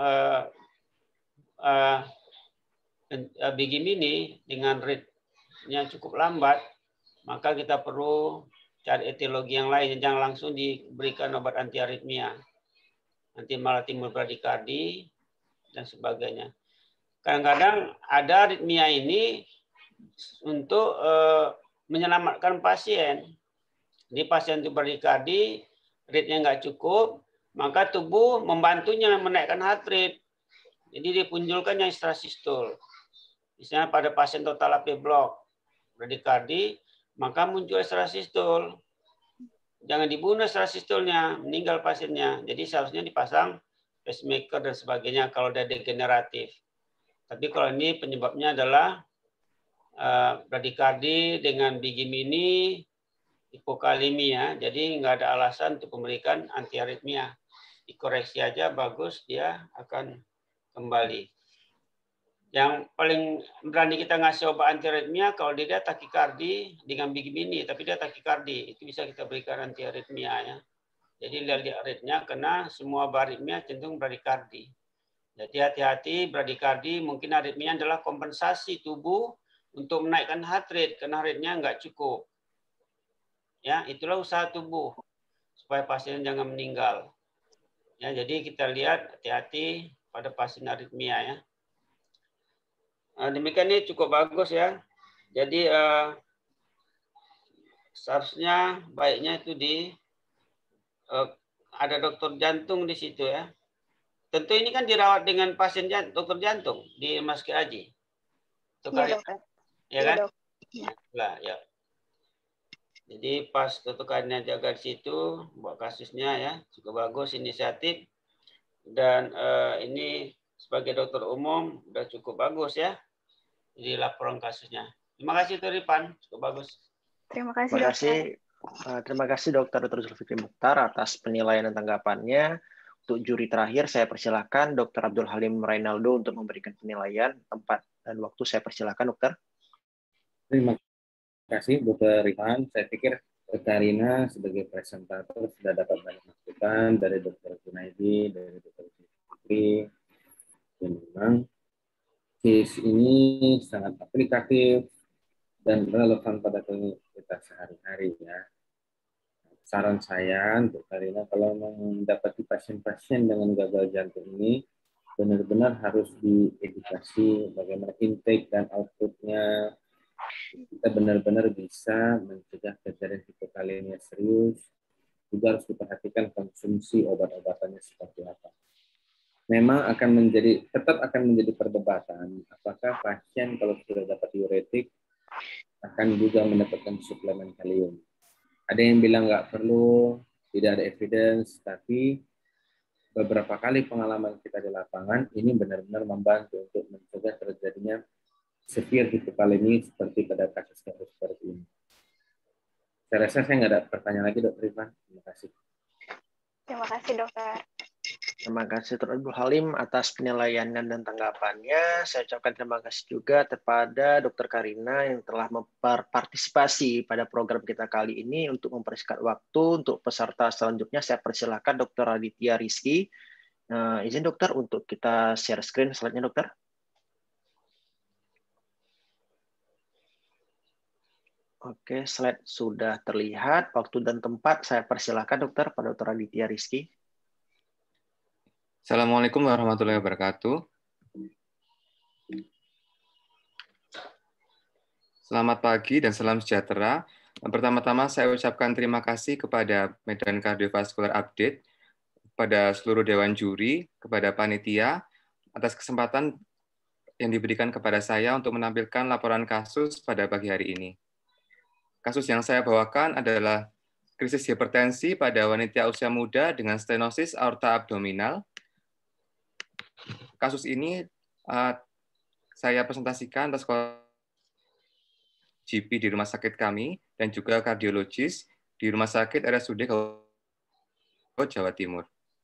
begini dengan rate-nya cukup lambat, maka kita perlu cari etiologi yang lain, jangan langsung diberikan obat anti aritmia. Nanti malah timbul bradikardi dan sebagainya. Kadang-kadang ada aritmia ini untuk menyelamatkan pasien. Di pasien itu bradikardi, rate-nya nggak cukup, maka tubuh membantunya menaikkan heart rate. Jadi dipunculkan yang ekstrasistol. Misalnya pada pasien total AP block, bradikardi, maka muncul ekstrasistol. Jangan dibunuh ekstrasistolnya, meninggal pasiennya. Jadi seharusnya dipasang pacemaker dan sebagainya kalau ada degeneratif. Tapi kalau ini penyebabnya adalah bradikardi dengan bigimini, hipokalemi ya. Jadi nggak ada alasan untuk memberikan anti aritmia. Dikoreksi aja bagus, dia akan kembali. Yang paling berani kita ngasih obat anti aritmia kalau dia takikardi dengan bigimini, tapi dia takikardi, itu bisa kita berikan anti aritmia ya. Jadi lihat aritmia karena semua aritmia cenderung bradikardi. Jadi hati-hati, bradikardi mungkin aritmia adalah kompensasi tubuh untuk menaikkan heart rate karena rate-nya nggak cukup. Ya, itulah usaha tubuh supaya pasien jangan meninggal. Ya, jadi kita lihat hati-hati pada pasien aritmia ya. Demikian ini cukup bagus ya. Jadi seharusnya baiknya itu ada dokter jantung di situ ya. Tentu ini kan dirawat dengan pasien dokter jantung di Mas Ki Aji. Iya, dokter. Ya kan? Iya. Lah, ya. Jadi pas ketukannya jaga di situ, buat kasusnya ya cukup bagus inisiatif dan ini sebagai dokter umum udah cukup bagus ya. Jadi laporan kasusnya. Terima kasih Ripan, cukup bagus. Terima kasih, Terima dokter. kasih. Terima kasih Dr. Zulfikri Mukhtar atas penilaian dan tanggapannya. Untuk juri terakhir saya persilakan Dr. Abdul Halim Reynaldo untuk memberikan penilaian. Tempat dan waktu saya persilakan Dokter. Terima kasih Dr. Rihan. Saya pikir Karina sebagai presentator sudah dapat banyak masukan dari Dr. Junaidi, dari Dr. Zulfikri. Dan memang case ini sangat aplikatif dan relevan pada kita sehari-hari ya. Saran saya untuk Karina kalau mendapati pasien-pasien dengan gagal jantung ini, benar-benar harus diedukasi bagaimana intake dan outputnya. Kita benar-benar bisa mencegah kejadian hipokalemia serius. Juga harus diperhatikan konsumsi obat-obatannya seperti apa. Memang tetap akan menjadi perdebatan apakah pasien kalau sudah dapat diuretik akan juga mendapatkan suplemen kalium. Ada yang bilang nggak perlu, tidak ada evidence, tapi beberapa kali pengalaman kita di lapangan ini benar-benar membantu untuk mencegah terjadinya severe hipokalemi seperti pada kasus-kasus seperti ini. Saya rasa saya nggak ada pertanyaan lagi, Dr. Rifan. Terima kasih. Terima kasih, Dokter. Terima kasih Dr. Abdul Halim atas penilaian dan tanggapannya. Saya ucapkan terima kasih juga kepada Dr. Karina yang telah berpartisipasi pada program kita kali ini untuk mempersingkat waktu untuk peserta selanjutnya. Saya persilakan Dr. Aditya Rizky. Izin dokter untuk kita share screen slide-nya, dokter. Oke, slide sudah terlihat. Waktu dan tempat saya persilakan dokter pada Dr. Aditya Rizky. Assalamualaikum warahmatullahi wabarakatuh. Selamat pagi dan salam sejahtera. Pertama-tama saya ucapkan terima kasih kepada Medan Cardiovascular Update, kepada seluruh Dewan Juri, kepada panitia, atas kesempatan yang diberikan kepada saya untuk menampilkan laporan kasus pada pagi hari ini. Kasus yang saya bawakan adalah krisis hipertensi pada wanita usia muda dengan stenosis aorta abdominal. Kasus ini saya presentasikan atas GP di rumah sakit kami dan juga kardiologis di rumah sakit RSUD Jawa Timur.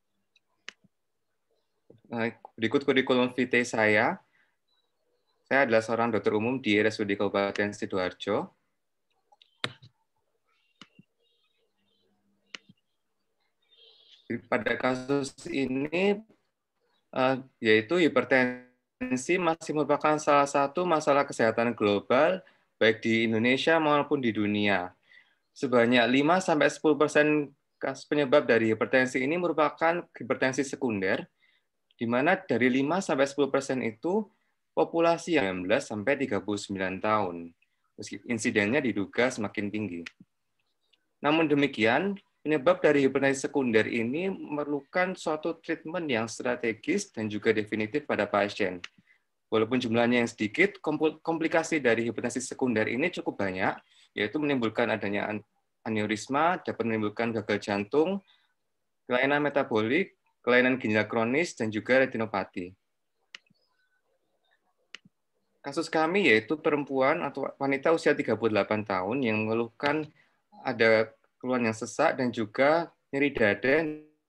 Berikut kurikulum vitae saya. Saya adalah seorang dokter umum di RSUD Kabupaten Sidoarjo. Pada kasus ini yaitu hipertensi masih merupakan salah satu masalah kesehatan global baik di Indonesia maupun di dunia. Sebanyak 5-10% kasus penyebab dari hipertensi ini merupakan hipertensi sekunder, di mana dari 5-10% itu populasi yang 19-39 tahun. Insidennya diduga semakin tinggi. Namun demikian, penyebab dari hipertensi sekunder ini memerlukan suatu treatment yang strategis dan juga definitif pada pasien. Walaupun jumlahnya yang sedikit, komplikasi dari hipertensi sekunder ini cukup banyak, yaitu menimbulkan adanya aneurisma, dapat menimbulkan gagal jantung, kelainan metabolik, kelainan ginjal kronis, dan juga retinopati. Kasus kami yaitu perempuan atau wanita usia 38 tahun yang mengeluhkan ada keluhan yang sesak dan juga nyeri dada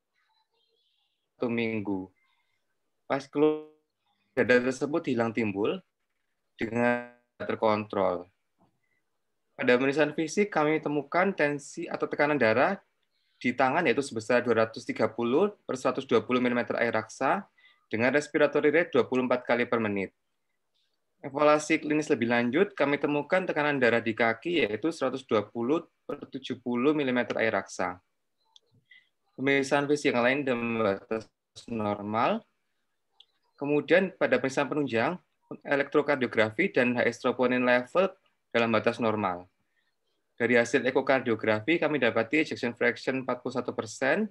1 minggu. Pas keluar dada tersebut hilang timbul dengan terkontrol. Pada pemeriksaan fisik kami temukan tensi atau tekanan darah di tangan yaitu sebesar 230/120 mm air raksa dengan respiratory rate 24 kali per menit. Evaluasi klinis lebih lanjut, kami temukan tekanan darah di kaki yaitu 120/70 mm air raksa. Pemeriksaan fisik yang lain dalam batas normal. Kemudian pada pemeriksaan penunjang, elektrokardiografi dan HS troponin level dalam batas normal. Dari hasil ekokardiografi, kami dapati ejection fraction 41%,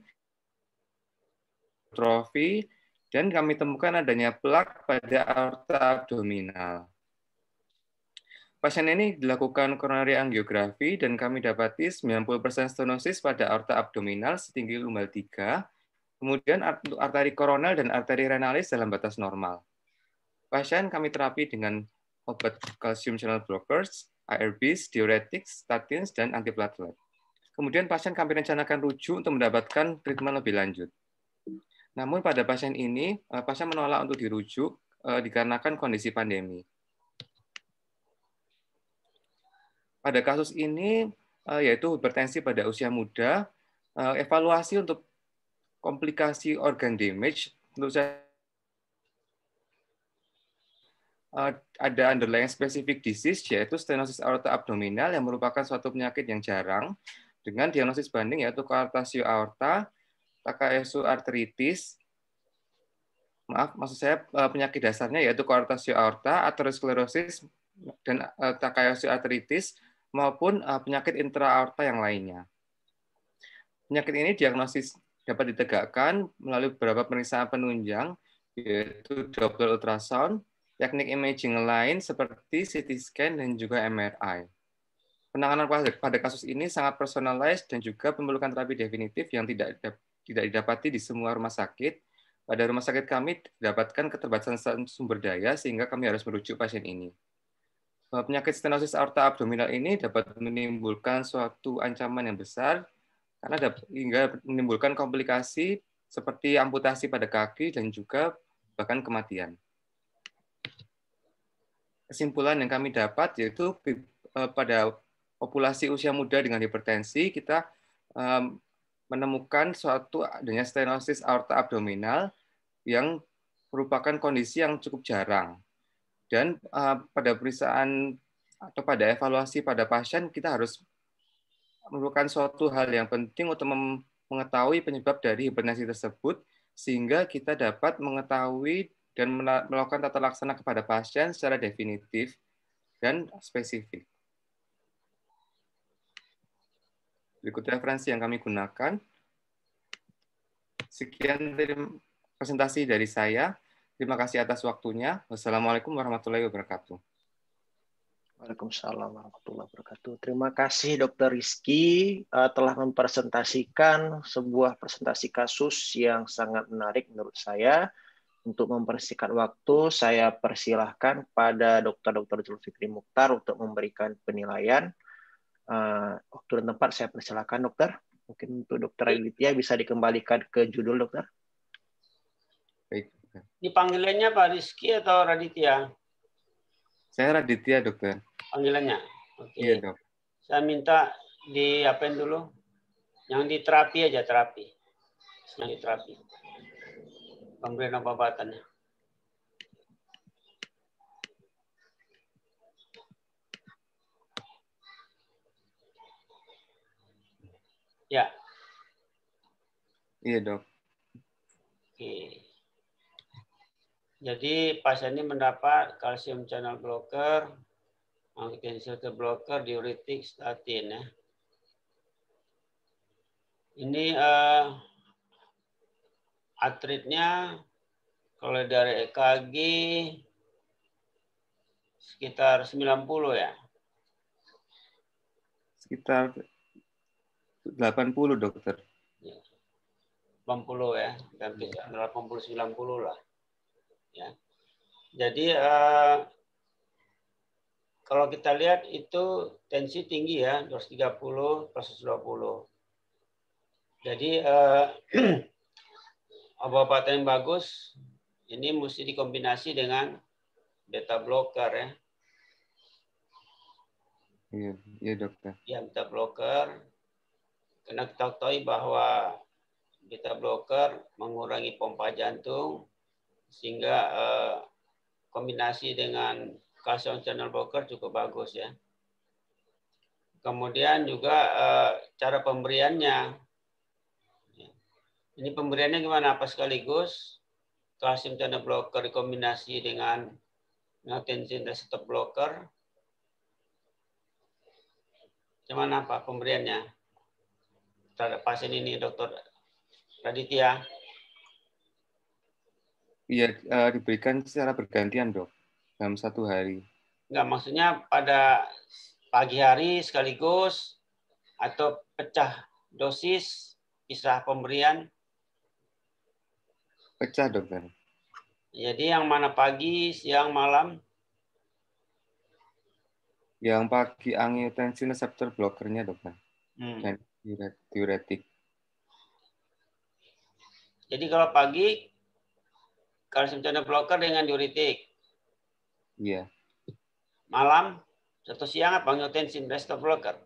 trofi, dan kami temukan adanya plak pada aorta abdominal. Pasien ini dilakukan coronary angiografi dan kami dapati 90% stenosis pada aorta abdominal setinggi lumbal 3, kemudian untuk arteri koronal dan arteri renalis dalam batas normal. Pasien kami terapi dengan obat calcium channel blockers, ARBs, diuretics, statins, dan antiplatelet. Kemudian pasien kami rencanakan rujuk untuk mendapatkan treatment lebih lanjut. Namun pada pasien ini, pasien menolak untuk dirujuk dikarenakan kondisi pandemi. Pada kasus ini, yaitu hipertensi pada usia muda, evaluasi untuk komplikasi organ damage, menurut saya ada underlying specific disease, yaitu stenosis aorta abdominal yang merupakan suatu penyakit yang jarang, dengan diagnosis banding yaitu coarctatio aorta, Takayasu arteritis, maksud saya penyakit dasarnya yaitu koartasio aorta, aterosklerosis, dan tachycardia maupun penyakit intra-aorta yang lainnya. Penyakit ini diagnosis dapat ditegakkan melalui beberapa pemeriksaan penunjang, yaitu Doppler ultrasound, teknik imaging lain seperti CT scan dan juga MRI. Penanganan pada kasus ini sangat personalized dan juga memerlukan terapi definitif yang tidak didapati di semua rumah sakit. Pada rumah sakit kami didapatkan keterbatasan sumber daya sehingga kami harus merujuk pasien ini. Penyakit stenosis aorta abdominal ini dapat menimbulkan suatu ancaman yang besar karena hingga menimbulkan komplikasi seperti amputasi pada kaki dan juga bahkan kematian. Kesimpulan yang kami dapat yaitu pada populasi usia muda dengan hipertensi kita menemukan suatu adanya stenosis aorta abdominal yang merupakan kondisi yang cukup jarang. Dan pada pemeriksaan atau pada evaluasi pada pasien kita harus merupakan suatu hal yang penting untuk mengetahui penyebab dari hipertensi tersebut sehingga kita dapat mengetahui dan melakukan tata laksana kepada pasien secara definitif dan spesifik. Berikut referensi yang kami gunakan. Sekian presentasi dari saya. Terima kasih atas waktunya. Wassalamualaikum warahmatullahi wabarakatuh. Waalaikumsalam warahmatullahi wabarakatuh. Terima kasih Dr. Rizky telah mempresentasikan sebuah presentasi kasus yang sangat menarik menurut saya. Untuk mempersingkat waktu, saya persilahkan pada Dr. Zulfikri Mukhtar untuk memberikan penilaian. Waktu dan tempat saya persilakan, Dokter. Mungkin untuk Dr. Aditya bisa dikembalikan ke judul, Dokter. Baik. Ini panggilannya Pak Rizky atau Raditya? Saya Raditya, Dokter. Panggilannya? Oke. Iya, Dok. Saya minta diapain dulu? Yang di terapi aja, terapi. Yang di terapi. Pemberian obatannya. Ya. Iya, Dok. Oke. Jadi pasien ini mendapat kalsium channel blocker, angiotensin blocker, diuretik, statin ya. Ini atritnya kalau dari EKG sekitar 90 ya. Sekitar 80, Dokter. 80 ya, hampir 80-90 lah. Ya. Jadi kalau kita lihat itu tensi tinggi ya, 230 versus 20. Jadi obat-obatan yang bagus ini mesti dikombinasi dengan beta blocker ya. Iya, Dokter. Ya, beta blocker. Karena kita tahu bahwa beta blocker mengurangi pompa jantung sehingga kombinasi dengan calcium channel blocker cukup bagus ya. Kemudian juga cara pemberiannya. Ini pemberiannya gimana? Apa sekaligus calcium channel blocker dikombinasi dengan angiotensin receptor blocker? Gimana Pak pemberiannya terhadap pasien ini, Dr. Raditya? Iya, diberikan secara bergantian, Dok, dalam satu hari. Enggak, maksudnya pada pagi hari sekaligus atau pecah dosis, pisah pemberian? Pecah, Dokter. Jadi yang mana pagi, siang, malam? Yang pagi angiotensin receptor blockernya, Dokter. Dan diuretik. Jadi kalau pagi calcium channel blocker dengan diuretik. Iya. Malam atau siang apa angiotensin receptor blocker?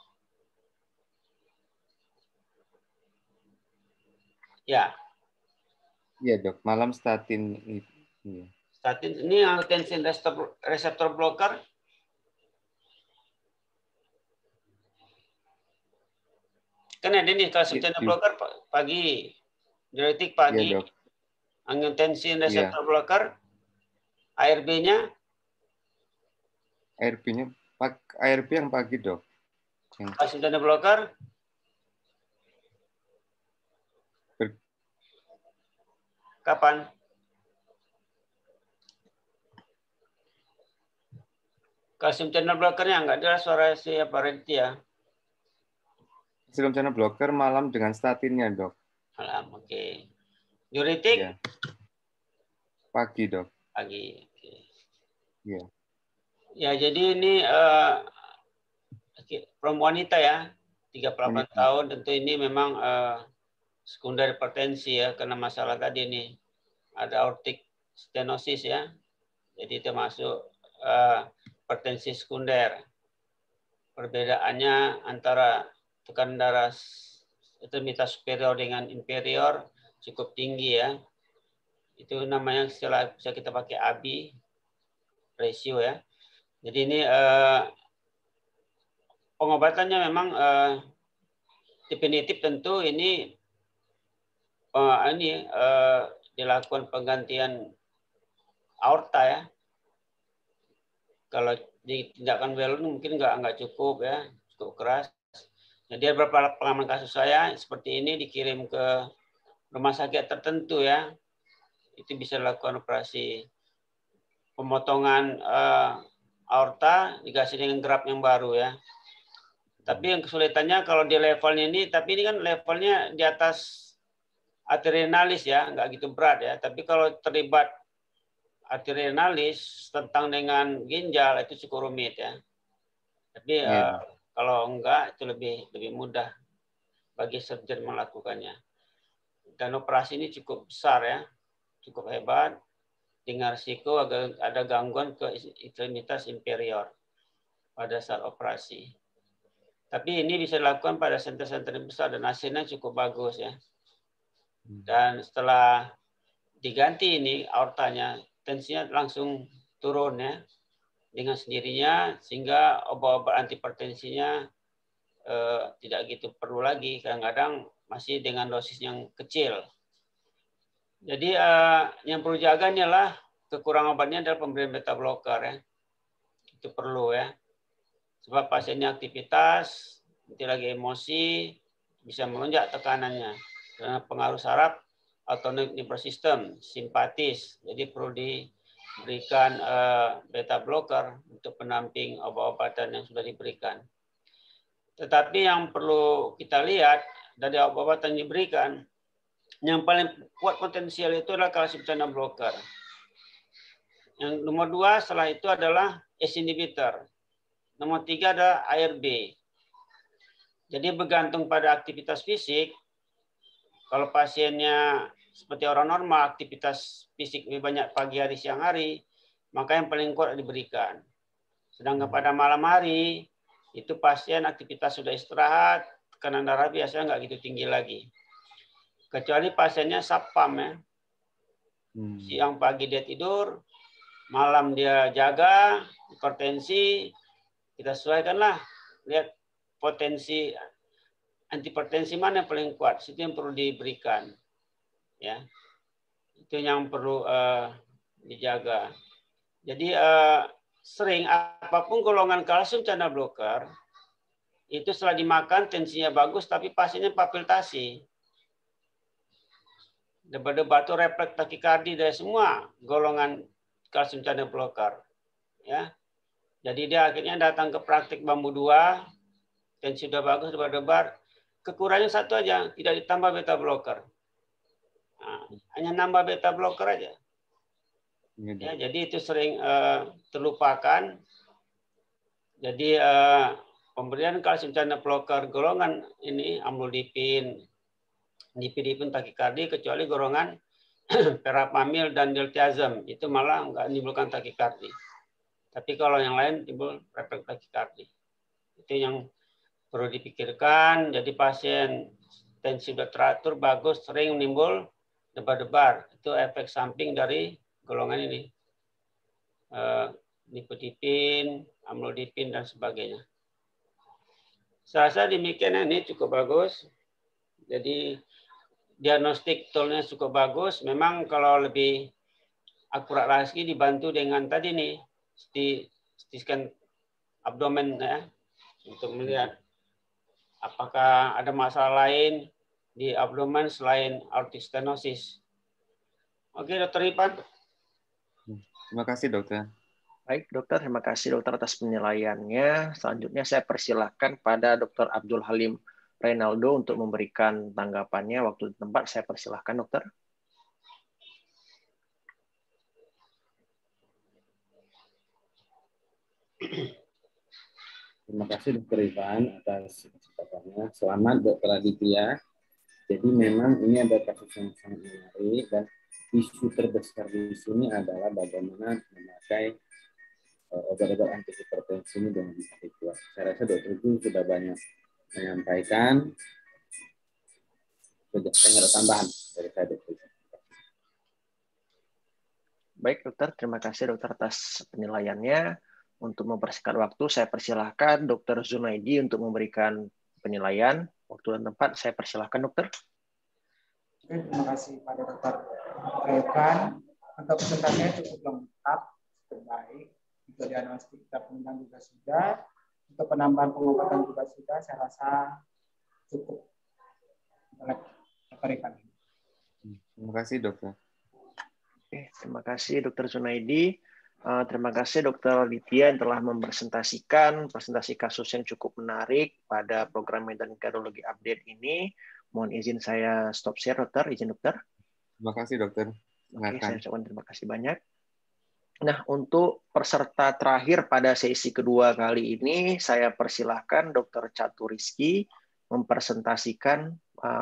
Ya. Iya, Dok. Malam statin. Iya. Statin ini angiotensin receptor blocker. Kan ada nih calcium channel blocker pagi, diuretik pagi. Iya, Dok. angiotensin reseptor blocker, ARB-nya? ARB yang pagi, Dok. Kalsium channel blocker? Kapan? Kalsium channel blockernya enggak jelas suara si Raditya. Kalsium channel blocker malam dengan statinnya, Dok. Malam, oke. Diuretik? Ya. Pagi, Dok. Pagi, oke. Iya. Ya, jadi ini perempuan wanita ya, 38 tahun, tentu ini memang sekunder hipertensi ya, karena masalah tadi ini ada aortic stenosis ya, jadi termasuk hipertensi sekunder. Perbedaannya antara tekanan darah ekstremitas superior dengan inferior cukup tinggi ya, itu namanya istilah bisa kita pakai ABI ratio ya. Jadi ini pengobatannya memang definitif tentu ini dilakukan penggantian aorta ya. Kalau di tindakan balloon mungkin nggak cukup ya, cukup keras. Jadi beberapa pengalaman kasus saya seperti ini dikirim ke rumah sakit tertentu ya, itu bisa dilakukan operasi pemotongan aorta dikasih dengan grab yang baru ya. Tapi yang kesulitannya kalau di levelnya ini, tapi ini kan levelnya di atas arterionalis ya, nggak gitu berat ya. Tapi kalau terlibat arterionalis tentang dengan ginjal itu cukup rumit ya. Tapi kalau enggak itu lebih mudah bagi surgeon melakukannya. Dan operasi ini cukup besar ya, cukup hebat. Dengan risiko ada gangguan ke ekstremitas inferior pada saat operasi. Tapi ini bisa dilakukan pada senter-senter yang besar dan hasilnya cukup bagus ya. Dan setelah diganti ini aortanya, tensinya langsung turun ya dengan sendirinya, sehingga obat-obat antihipertensinya tidak gitu perlu lagi, kadang-kadang masih dengan dosis yang kecil. Jadi yang perlu jaga adalah kekurangan obatnya adalah pemberian beta blocker ya. Itu perlu ya. Sebab pasiennya aktivitas, nanti lagi emosi, bisa melonjak tekanannya. Karena pengaruh saraf autonomic nervous system, simpatis. Jadi perlu diberikan beta blocker untuk penamping obat-obatan yang sudah diberikan. Tetapi yang perlu kita lihat dari obat-obatan yang diberikan, yang paling kuat potensial itu adalah kalsium channel blocker. Yang nomor 2 setelah itu adalah ACE inhibitor. Nomor 3 ada ARB. Jadi bergantung pada aktivitas fisik. Kalau pasiennya seperti orang normal, aktivitas fisik lebih banyak pagi hari, siang hari, maka yang paling kuat diberikan. Sedangkan pada malam hari, itu pasien aktivitas sudah istirahat, tekanan darah biasanya nggak gitu tinggi lagi. Kecuali pasiennya subpam ya. Siang pagi dia tidur, malam dia jaga, hipertensi, kita sesuaikanlah, lihat potensi antihipertensi mana yang paling kuat, itu yang perlu diberikan, ya, itu yang perlu dijaga. Jadi sering apapun golongan kalsium channel blocker, itu setelah dimakan tensinya bagus, tapi pasiennya papiltasi. Debar-debar itu refleks takikardi dari semua golongan kalsium channel blocker, ya. Jadi dia akhirnya datang ke praktik bambu 2, tensi sudah bagus, debar-debar. Kekurangannya satu aja, tidak ditambah beta blocker. Nah, hanya nambah beta blocker aja. Ya, jadi itu sering terlupakan. Jadi pemberian kalsium channel blocker golongan ini amlodipin, nifedipin takikardi, kecuali golongan verapamil dan diltiazem, itu malah nggak menimbulkan takikardi. Tapi kalau yang lain timbul refleks takikardi. Itu yang perlu dipikirkan. Jadi pasien tensi sudah teratur, bagus, sering menimbul debar-debar. Itu efek samping dari golongan ini. Nifedipin, amlodipin, dan sebagainya. Saya rasa demikian, ini cukup bagus. Jadi diagnostik toolnya cukup bagus. Memang kalau lebih akurat lagi dibantu dengan tadi nih scan abdomen ya, untuk melihat apakah ada masalah lain di abdomen selain aortic stenosis. Oke, Dokter Ipan. Terima kasih, dokter. Baik, dokter. Terima kasih, dokter, atas penilaiannya. Selanjutnya saya persilahkan pada Dokter Abdul Halim Reynaldo untuk memberikan tanggapannya. Waktu dan tempat saya persilahkan, dokter. Terima kasih Dokter Ivan atas kesempatannya. Selamat Dokter Aditya. Jadi memang ini ada kasus yang sangat menarik dan isu terbesar di sini adalah bagaimana memakai obat-obat antihipertensi ini dengan baik. Saya rasa dokter itu sudah banyak menyampaikan. Saya nggak ada tambahan dari saya, dokter. Baik, dokter. Terima kasih, dokter, atas penilaiannya. Untuk mempersingkat waktu, saya persilahkan Dokter Zunaidi untuk memberikan penilaian. Waktu dan tempat saya persilahkan, dokter. Oke, terima kasih pada Dokter Rekan. Untuk presentasinya cukup lengkap, cukup baik. Untuk diagnostik kita penunjang juga sudah. Untuk penambahan pengobatan juga sudah. Saya rasa cukup oleh Dokter Rekan. Terima kasih, dokter. Oke, terima kasih Dokter Zunaidi. Terima kasih Dokter Aditya yang telah mempresentasikan presentasi kasus yang cukup menarik pada program Medan Kardiologi Update ini. Mohon izin saya stop share, dokter. Izin, dokter. Terima kasih, dokter. Oke, saya ucapkan terima kasih banyak. Nah, untuk peserta terakhir pada sesi kedua kali ini, saya persilahkan Dokter Catur Rizky mempresentasikan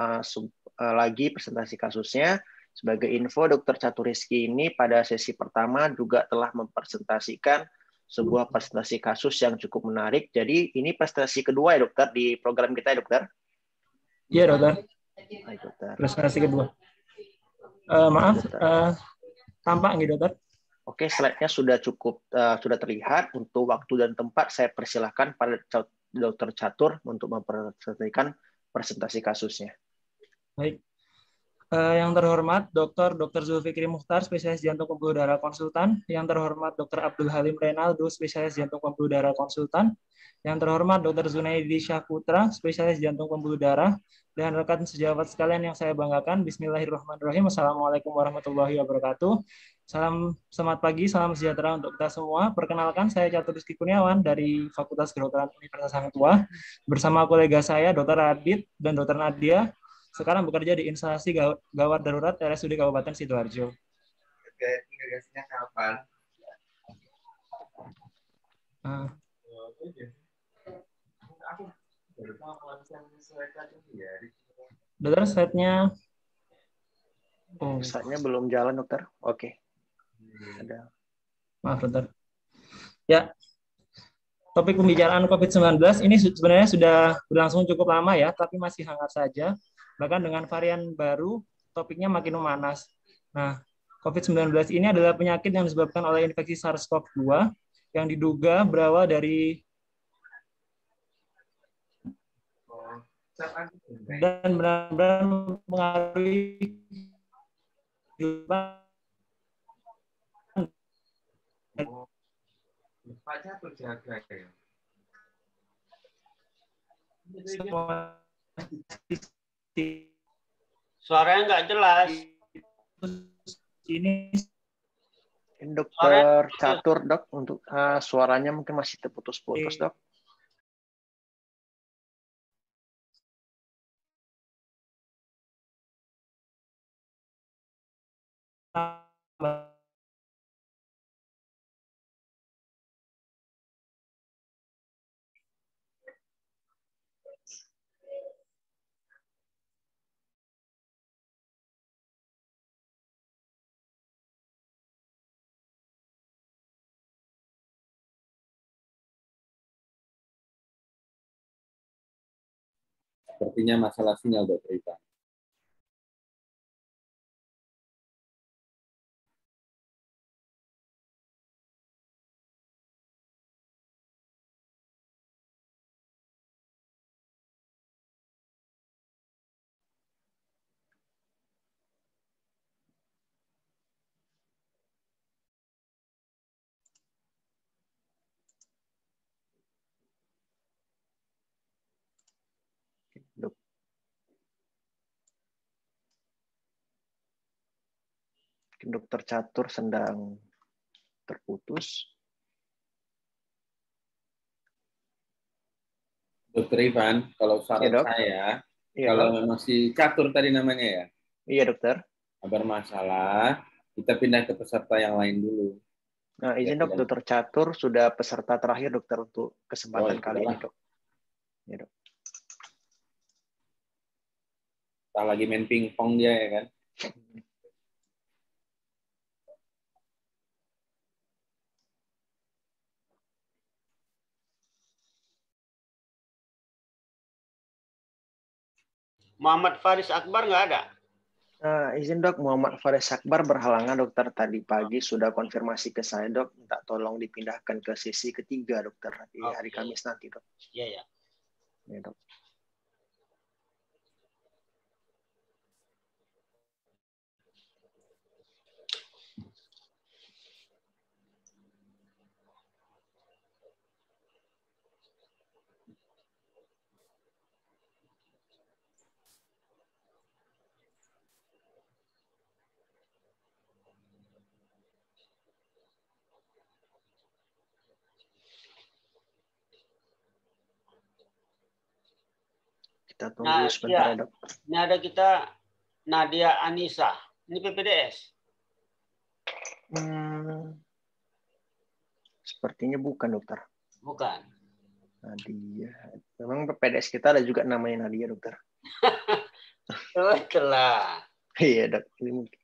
lagi presentasi kasusnya. Sebagai info, Dokter Catur Rizky ini pada sesi pertama juga telah mempresentasikan sebuah presentasi kasus yang cukup menarik. Jadi ini presentasi kedua ya, dokter, di program kita ya, dokter? Iya, dokter. Baik, dokter. Presentasi kedua. Maaf, tampak nggak, dokter? Oke, slide-nya sudah cukup sudah terlihat. Untuk waktu dan tempat saya persilahkan pada Dokter Catur untuk mempresentasikan presentasi kasusnya. Baik. Yang terhormat Dr. Zulfikri Mukhtar, spesialis jantung pembuluh darah konsultan. Yang terhormat Dr. Abdul Halim Reynaldo, spesialis jantung pembuluh darah konsultan. Yang terhormat Dr. Zunaidi Syahputra, spesialis jantung pembuluh darah. Dan rekan sejawat sekalian yang saya banggakan, Bismillahirrahmanirrahim. Assalamualaikum warahmatullahi wabarakatuh. Selamat pagi, salam sejahtera untuk kita semua. Perkenalkan, saya Catur Rizky Kurniawan dari Fakultas Kedokteran Universitas Hang Tuah. Bersama kolega saya, Dr. Adit dan Dr. Nadia, sekarang bekerja di instalasi gawat darurat RSUD Kabupaten Sidoarjo. Oke, integrasinya kapan? Dokter, slide-nya. Slide-nya belum jalan, dokter. Oke. Ada. Maaf, dokter. Ya, topik pembicaraan COVID-19 ini sebenarnya sudah berlangsung cukup lama ya, tapi masih hangat saja. Bahkan dengan varian baru, topiknya makin memanas. Nah, COVID-19 ini adalah penyakit yang disebabkan oleh infeksi SARS-CoV-2 yang diduga berawal dari dan benar-benar mengaruhi kehidupan. Suaranya nggak jelas. Ini Dokter Catur, dok, untuk suaranya mungkin masih terputus-putus, dok. Sepertinya masalah sinyal, Dokter Ivan. Dokter Catur sedang terputus. Dokter Ivan, kalau saran Dok. saya, Iya, kalau Dok. memang si Catur tadi namanya ya, Iya, dokter. bermasalah, kita pindah ke peserta yang lain dulu. Nah, izin dok, dokter Catur sudah peserta terakhir dokter untuk kesempatan kali ini, dok. Ya, dok. Kita lagi main pingpong dia ya kan. Muhammad Faris Akbar nggak ada? Izin dok, Muhammad Faris Akbar berhalangan dokter, tadi pagi sudah konfirmasi ke saya dok, minta tolong dipindahkan ke sesi ketiga dokter di hari Kamis nanti dok. Iya ya. Ya dok. Kita tunggu sebentar ya, dok. Ini ada kita Nadia Anissa. Ini PPDS. Sepertinya bukan dokter. Bukan. Nadia. Memang PPDS kita ada juga namanya Nadia dokter. Betul. Iya dok. Ini mungkin.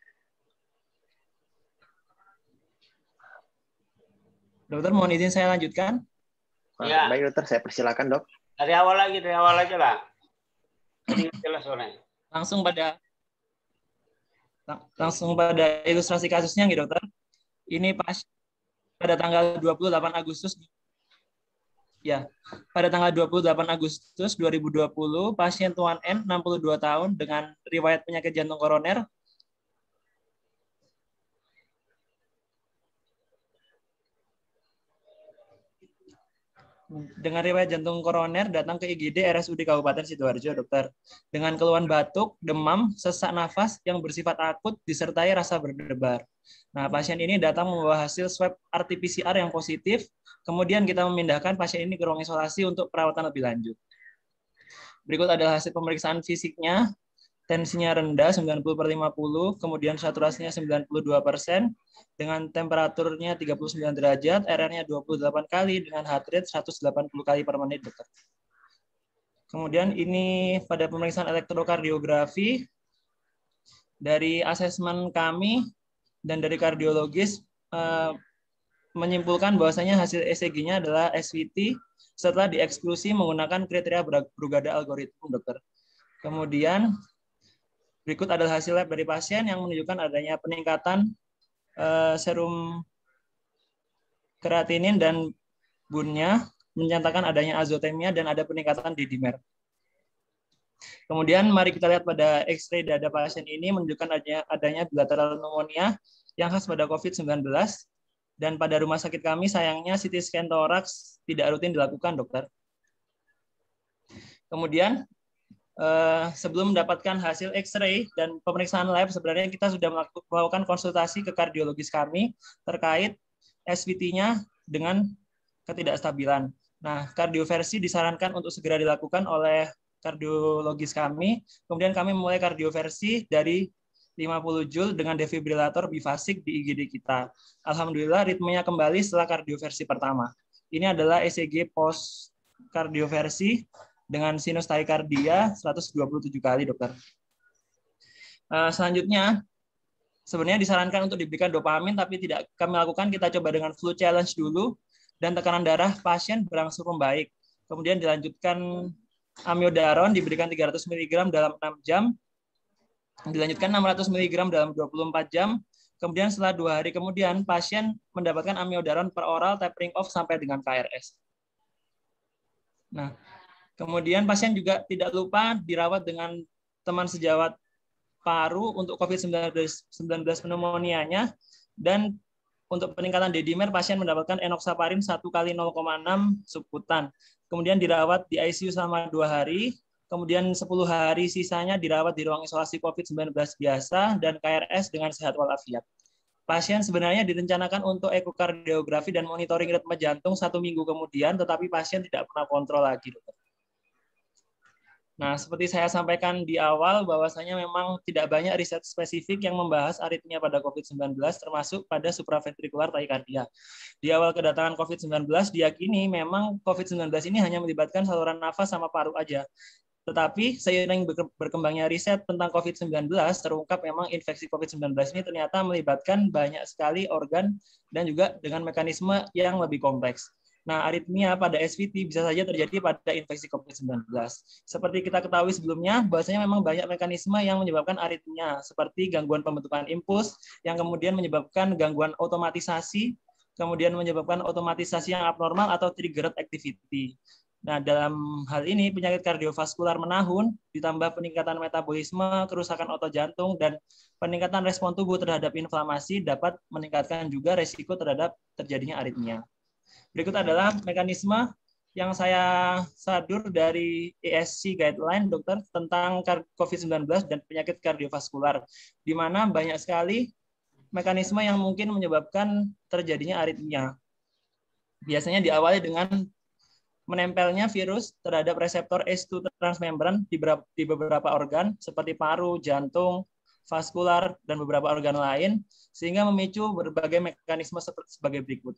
Dokter, mohon izin saya lanjutkan. Ya. Baik dokter, saya persilakan dok. Dari awal aja lah. Ini jelas soalnya. Langsung pada ilustrasi kasusnya nih dokter. Ini pas pada tanggal 28 Agustus ya. Pada tanggal 28 Agustus 2020 pasien Tuan N 62 tahun dengan riwayat penyakit jantung koroner datang ke IGD RSUD Kabupaten Sidoarjo, dokter. Dengan keluhan batuk, demam, sesak nafas yang bersifat akut disertai rasa berdebar. Nah, pasien ini datang membawa hasil swab RT-PCR yang positif. Kemudian kita memindahkan pasien ini ke ruang isolasi untuk perawatan lebih lanjut. Berikut adalah hasil pemeriksaan fisiknya. Tensinya rendah 90/50, kemudian saturasinya 92%, dengan temperaturnya 39 derajat, RR-nya 28 kali, dengan heart rate 180 kali per menit, dokter. Kemudian ini pada pemeriksaan elektrokardiografi, dari asesmen kami dan dari kardiologis, menyimpulkan bahwasanya hasil ECG-nya adalah SVT setelah dieksklusi menggunakan kriteria Brugada algoritma, dokter. Kemudian berikut adalah hasil lab dari pasien yang menunjukkan adanya peningkatan serum kreatinin dan bunnya, menyatakan adanya azotemia dan ada peningkatan di dimer. Kemudian mari kita lihat pada X-ray dada pasien ini menunjukkan adanya bilateral pneumonia yang khas pada COVID-19, dan pada rumah sakit kami sayangnya CT scan toraks tidak rutin dilakukan, dokter. Kemudian sebelum mendapatkan hasil X-ray dan pemeriksaan lab, sebenarnya kita sudah melakukan konsultasi ke kardiologis kami terkait SVT-nya dengan ketidakstabilan. Nah, kardioversi disarankan untuk segera dilakukan oleh kardiologis kami. Kemudian kami mulai kardioversi dari 50 Joule dengan defibrilator bifasik di IGD kita. Alhamdulillah ritmenya kembali setelah kardioversi pertama. Ini adalah ECG post kardioversi dengan sinus tachycardia 127 kali, dokter. Selanjutnya, sebenarnya disarankan untuk diberikan dopamin, tapi tidak kami lakukan. Kita coba dengan flu challenge dulu, dan tekanan darah pasien berangsur membaik. Kemudian dilanjutkan amiodaron, diberikan 300 mg dalam 6 jam, dilanjutkan 600 mg dalam 24 jam. Kemudian setelah 2 hari kemudian, pasien mendapatkan amiodaron per oral tapering off sampai dengan KRS. Nah, kemudian pasien juga tidak lupa dirawat dengan teman sejawat paru untuk COVID-19 pneumonia-nya, dan untuk peningkatan D-dimer pasien mendapatkan enoxaparin 1 kali 0,6 subkutan. Kemudian dirawat di ICU selama 2 hari kemudian 10 hari sisanya dirawat di ruang isolasi COVID-19 biasa, dan KRS dengan sehat walafiat. Pasien sebenarnya direncanakan untuk ekokardiografi dan monitoring ritme jantung 1 minggu kemudian, tetapi pasien tidak pernah kontrol lagi, dokter. Nah, seperti saya sampaikan di awal, bahwasanya memang tidak banyak riset spesifik yang membahas aritmia pada COVID-19, termasuk pada supraventrikular tachycardia. Di awal kedatangan COVID-19, diyakini memang COVID-19 ini hanya melibatkan saluran nafas sama paru aja. Tetapi seiring berkembangnya riset tentang COVID-19, terungkap memang infeksi COVID-19 ini ternyata melibatkan banyak sekali organ dan juga dengan mekanisme yang lebih kompleks. Nah, aritmia pada SVT bisa saja terjadi pada infeksi COVID-19. Seperti kita ketahui sebelumnya, bahwasanya memang banyak mekanisme yang menyebabkan aritmia, seperti gangguan pembentukan impuls, yang kemudian menyebabkan gangguan otomatisasi, kemudian menyebabkan otomatisasi yang abnormal atau triggered activity. Nah, dalam hal ini penyakit kardiovaskular menahun, ditambah peningkatan metabolisme, kerusakan otot jantung, dan peningkatan respon tubuh terhadap inflamasi dapat meningkatkan juga resiko terhadap terjadinya aritmia. Berikut adalah mekanisme yang saya sadur dari ESC guideline, dokter, tentang COVID-19 dan penyakit kardiovaskular, di mana banyak sekali mekanisme yang mungkin menyebabkan terjadinya aritmia. Biasanya diawali dengan menempelnya virus terhadap reseptor ACE2 transmembran di beberapa organ, seperti paru, jantung, vaskular, dan beberapa organ lain, sehingga memicu berbagai mekanisme sebagai berikut.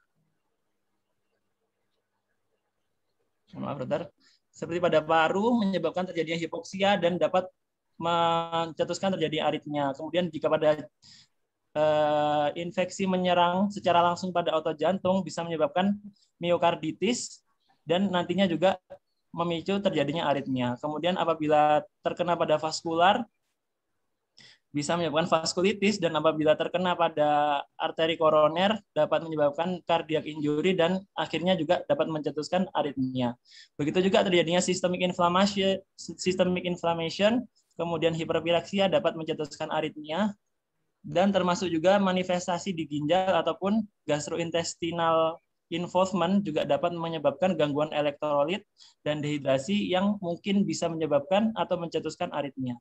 Maaf, dokter. Seperti pada paru, menyebabkan terjadinya hipoksia dan dapat mencetuskan terjadi aritmia. Kemudian jika pada infeksi menyerang secara langsung pada otot jantung, bisa menyebabkan miokarditis dan nantinya juga memicu terjadinya aritmia. Kemudian apabila terkena pada vaskular, bisa menyebabkan vaskulitis, dan apabila terkena pada arteri koroner dapat menyebabkan cardiac injury dan akhirnya juga dapat mencetuskan aritmia. Begitu juga terjadinya systemic inflammation, kemudian hiperpiraksia dapat mencetuskan aritmia, dan termasuk juga manifestasi di ginjal ataupun gastrointestinal involvement juga dapat menyebabkan gangguan elektrolit dan dehidrasi yang mungkin bisa menyebabkan atau mencetuskan aritmia.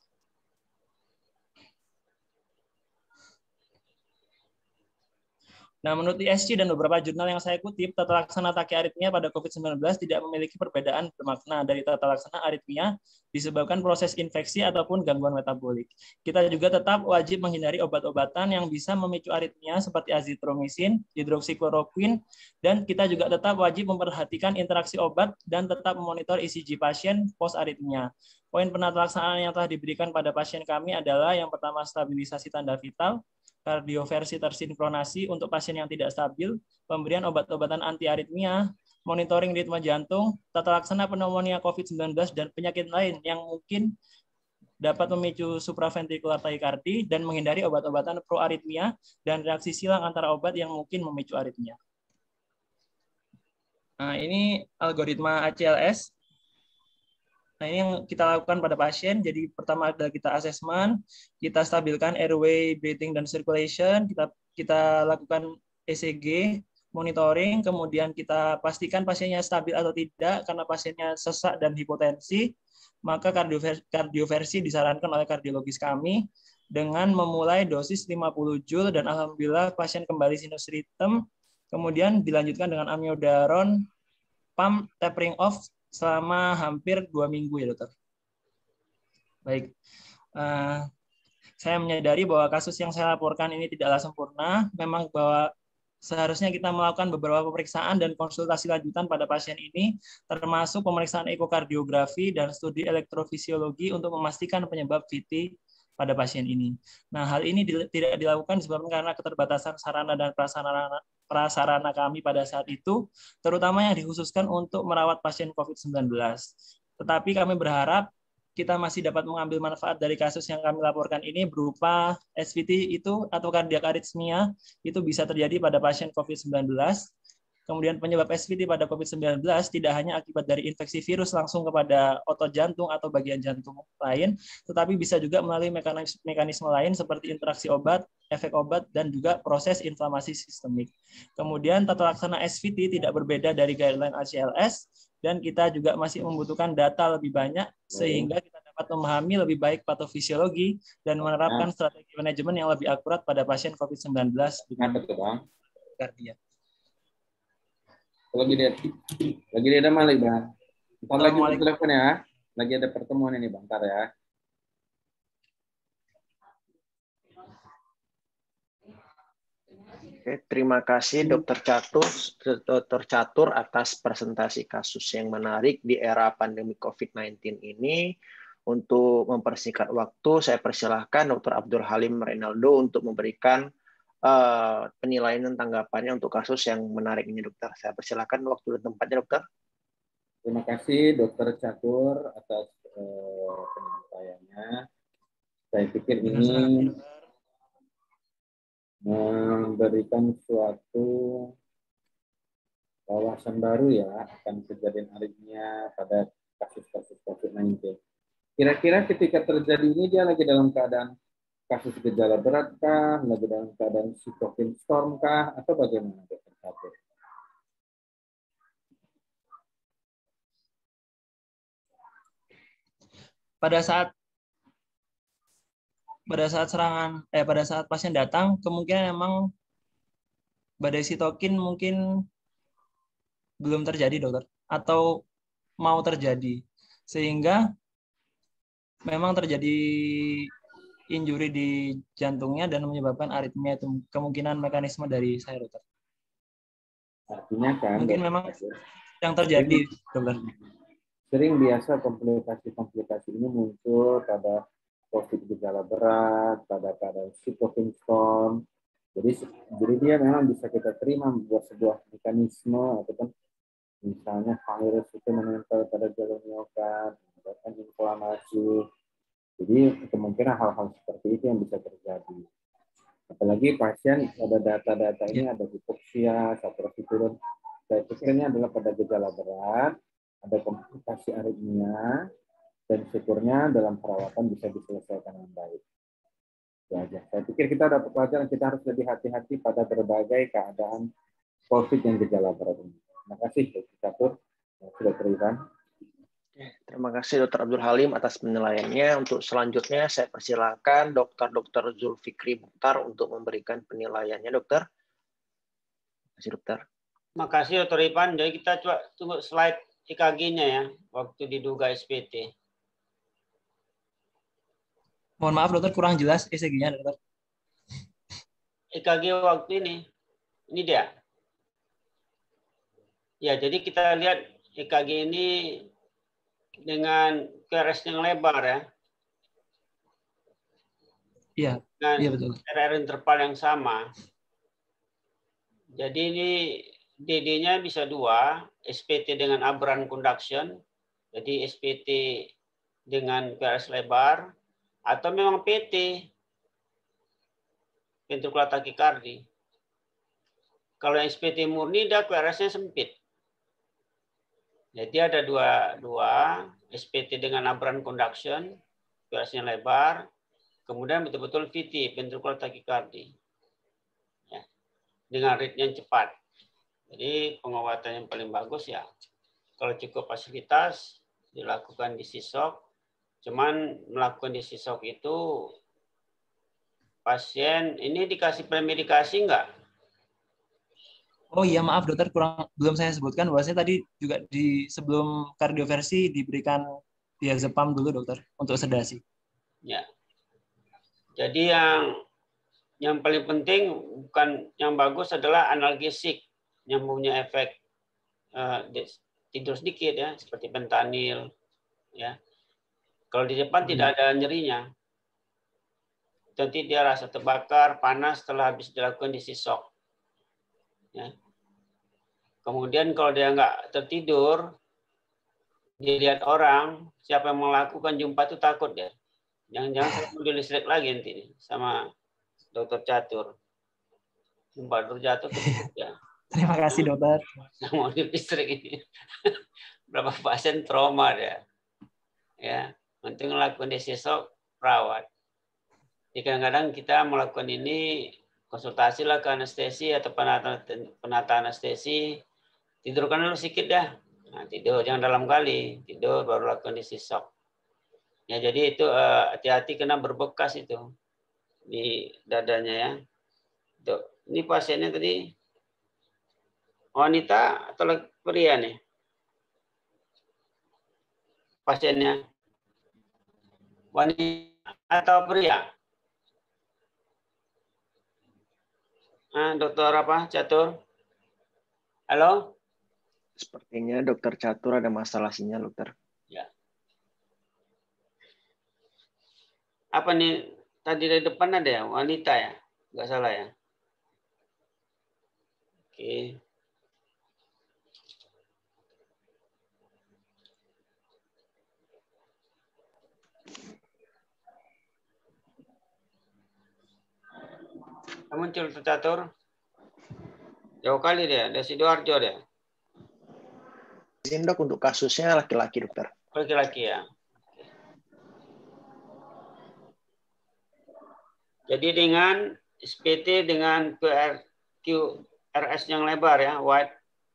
Nah, menurut ESC dan beberapa jurnal yang saya kutip, tata laksana tachyarrhythmia pada COVID-19 tidak memiliki perbedaan bermakna dari tata laksana aritmia disebabkan proses infeksi ataupun gangguan metabolik. Kita juga tetap wajib menghindari obat-obatan yang bisa memicu aritmia seperti azitromisin, hidroksikloroquine, dan kita juga tetap wajib memperhatikan interaksi obat dan tetap memonitor ECG pasien post-aritmia. Poin penata laksanaan yang telah diberikan pada pasien kami adalah yang pertama stabilisasi tanda vital, kardioversi tersinkronasi untuk pasien yang tidak stabil, pemberian obat-obatan anti-aritmia, monitoring ritme jantung, tata laksana pneumonia COVID-19, dan penyakit lain yang mungkin dapat memicu supraventrikular tachycardia, dan menghindari obat-obatan pro-aritmia dan reaksi silang antara obat yang mungkin memicu aritmia. Nah, ini algoritma ACLS. Nah, ini yang kita lakukan pada pasien. Jadi pertama adalah kita asesmen, kita stabilkan airway, breathing, dan circulation. Kita lakukan ECG, monitoring, kemudian kita pastikan pasiennya stabil atau tidak karena pasiennya sesak dan hipotensi. Maka kardioversi disarankan oleh kardiologis kami dengan memulai dosis 50 Joule dan alhamdulillah pasien kembali sinus rhythm. Kemudian dilanjutkan dengan amiodaron pump tapering off selama hampir 2 minggu ya, dokter. Baik, saya menyadari bahwa kasus yang saya laporkan ini tidaklah sempurna. Memang bahwa seharusnya kita melakukan beberapa pemeriksaan dan konsultasi lanjutan pada pasien ini, termasuk pemeriksaan ekokardiografi dan studi elektrofisiologi untuk memastikan penyebab VT pada pasien ini. Nah, hal ini tidak dilakukan disebabkan karena keterbatasan sarana dan prasarana kami pada saat itu, terutama yang dikhususkan untuk merawat pasien COVID-19. Tetapi kami berharap kita masih dapat mengambil manfaat dari kasus yang kami laporkan ini berupa SVT itu atau kardiak aritmia itu bisa terjadi pada pasien COVID-19. Kemudian penyebab SVT pada COVID-19 tidak hanya akibat dari infeksi virus langsung kepada otot jantung atau bagian jantung lain, tetapi bisa juga melalui mekanisme lain seperti interaksi obat, efek obat, dan juga proses inflamasi sistemik. Kemudian tata laksana SVT tidak berbeda dari guideline ACLS, dan kita juga masih membutuhkan data lebih banyak sehingga kita dapat memahami lebih baik patofisiologi dan menerapkan strategi manajemen yang lebih akurat pada pasien COVID-19 dengan kardia. Lagi ada Malik, Bang. Ntar lagi telepon ya. Lagi ada pertemuan ini, Bang. Ntar ya. Oke, terima kasih Dr. Catur atas presentasi kasus yang menarik di era pandemi COVID-19 ini. Untuk mempersingkat waktu, saya persilahkan Dr. Abdul Halim Reynaldo untuk memberikan penilaian dan tanggapannya untuk kasus yang menarik ini, Dokter. Saya persilahkan waktu dan tempatnya, Dokter. Terima kasih Dr. Catur atas penyampaiannya. Saya pikir ini memberikan suatu wawasan baru ya akan kejadian aritmia pada kasus-kasus COVID-19. Kira-kira ketika terjadi ini dia lagi dalam keadaan kasus gejala berat kah, lagi dalam keadaan cytokine storm kah, atau bagaimana Dr. Catur? Pada saat pasien datang, kemungkinan memang badai sitokin mungkin belum terjadi, dokter, atau mau terjadi, sehingga memang terjadi injury di jantungnya dan menyebabkan aritmia. Itu kemungkinan mekanisme dari saya, dokter. Artinya kan mungkin memang yang terjadi, dokter. Sering biasa komplikasi-komplikasi ini muncul pada COVID gejala berat, pada keadaan cytokine storm. Jadi dia memang bisa kita terima buat sebuah mekanisme ataupun misalnya virus itu menempel pada jalur miokard, menyebabkan inflamasi. Jadi kemungkinan hal-hal seperti itu yang bisa terjadi. Apalagi pasien pada data-data ini ada hipoksia, saturasi turun. Saya pikirnya adalah pada gejala berat, ada komplikasi aritmia, dan syukurnya dalam perawatan bisa diselesaikan dengan baik. Itu aja. Saya pikir kita dapat pelajaran, kita harus lebih hati-hati pada berbagai keadaan COVID yang gejala berat ini. Terima kasih, Dr. Catur, sudah berikan. Terima kasih Dr. Abdul Halim atas penilaiannya. Untuk selanjutnya saya persilakan Dr. Zulfikri Mukhtar untuk memberikan penilaiannya, Dokter. Terima kasih, Dokter. Terima kasih, Dr. Ipan. Jadi kita coba tunggu slide EKG-nya ya, waktu diduga SPT. Mohon maaf, dokter, kurang jelas ECG-nya, dokter. EKG waktu ini dia. Ya, jadi kita lihat EKG ini dengan QRS yang lebar ya. Iya, iya betul. RR interval yang sama. Jadi ini DD-nya bisa 2, SPT dengan aberrant conduction, jadi SPT dengan QRS lebar, atau memang PT, ventricular tachycardia. Kalau yang SPT murni, dia QRS-nya sempit. Jadi ada dua SPT dengan aberrant conduction, QRS-nya lebar, kemudian betul-betul VT, ventricular tachycardia, ya, dengan rate yang cepat. Jadi pengobatan yang paling bagus ya, kalau cukup fasilitas dilakukan di CSOC. Cuman melakukan di CSOC itu pasien ini dikasih premedikasi enggak? Oh iya, maaf dokter, belum saya sebutkan bahwasanya tadi juga di sebelum kardioversi diberikan diazepam dulu, dokter, untuk sedasi. Ya. Jadi yang paling penting bukan yang bagus adalah analgesik yang punya efek tidur sedikit ya, seperti fentanyl ya. Kalau di Jepang tidak ada nyerinya. Nanti dia rasa terbakar, panas setelah habis dilakukan di CSOC. Ya. Kemudian kalau dia nggak tertidur, dia lihat orang, siapa yang melakukan jumpa itu takut dia. Jangan-jangan saya mau listrik lagi nanti nih, sama Dr. Catur. Jumpa Dr. Catur ya. Terima kasih dokter. Saya mau di listrik ini. Berapa pasien trauma dia. Ya. Untuk melakukan desesok perawat. Jadi kadang-kadang kita melakukan ini konsultasi lah ke anestesi atau penata anestesi. Tidurkan dulu sedikit dah. Nah, tidur, jangan dalam kali. Tidur baru lakukan disease shock. Ya, jadi itu hati-hati kena berbekas itu di dadanya ya. Tuh, ini pasiennya tadi wanita atau pria nih? Pasiennya wanita atau pria? Dokter apa? Catur? Halo? Sepertinya Dokter Catur ada masalah sinyal, dokter. Ya. Apa nih? Tadi dari depan ada ya? Wanita ya? Nggak salah ya? Oke. Muncul Catur. Jauh kali dia, dari Sidoarjo dia. Izin dok, untuk kasusnya laki-laki, dokter. Laki-laki ya. Jadi dengan SPT dengan QRS yang lebar ya, wide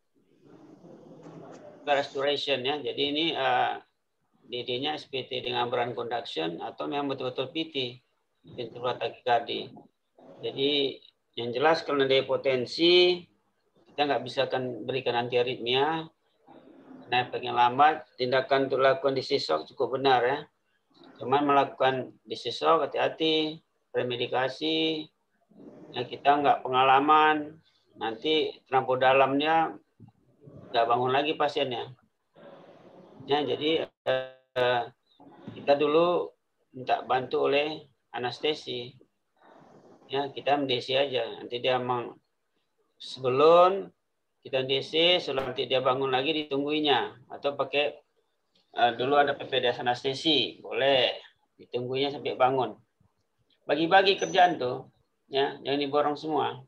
restoration ya. Jadi ini DD-nya SPT dengan aberrant conduction atau memang betul-betul PT, ventricular tachycardia. Jadi yang jelas kalau ada hipotensi, kita nggak bisa kan berikan antiaritmia, karena efeknya lambat. Tindakan untuk lakukan disease shock cukup benar ya. Cuman melakukan disease shock hati-hati, premedikasi, ya kita nggak pengalaman, nanti terlampau dalamnya nggak bangun lagi pasiennya. Ya, jadi kita dulu minta bantu oleh anestesi. Ya, kita mendesi aja. Nanti dia sebelum kita DC, setelah nanti dia bangun lagi ditungguinya. Atau pakai dulu ada PPDS anestesi, boleh ditungguinya sampai bangun. Bagi-bagi kerjaan tuh, ya, jangan diborong semua.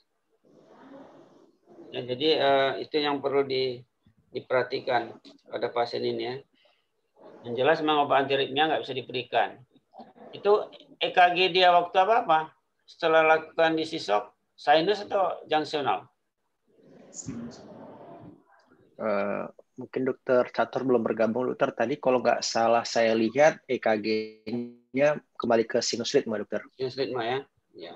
Ya, jadi itu yang perlu diperhatikan pada pasien ini ya. Yang jelas memang obat antiaritmia nggak bisa diberikan. Itu EKG dia waktu apa? Setelah lakukan disease shock, sinus atau junctional? Mungkin dokter Catur belum bergabung, dokter. Tadi kalau nggak salah saya lihat EKG-nya kembali ke sinus ritme, dokter. Sinus ritme ya. Ya.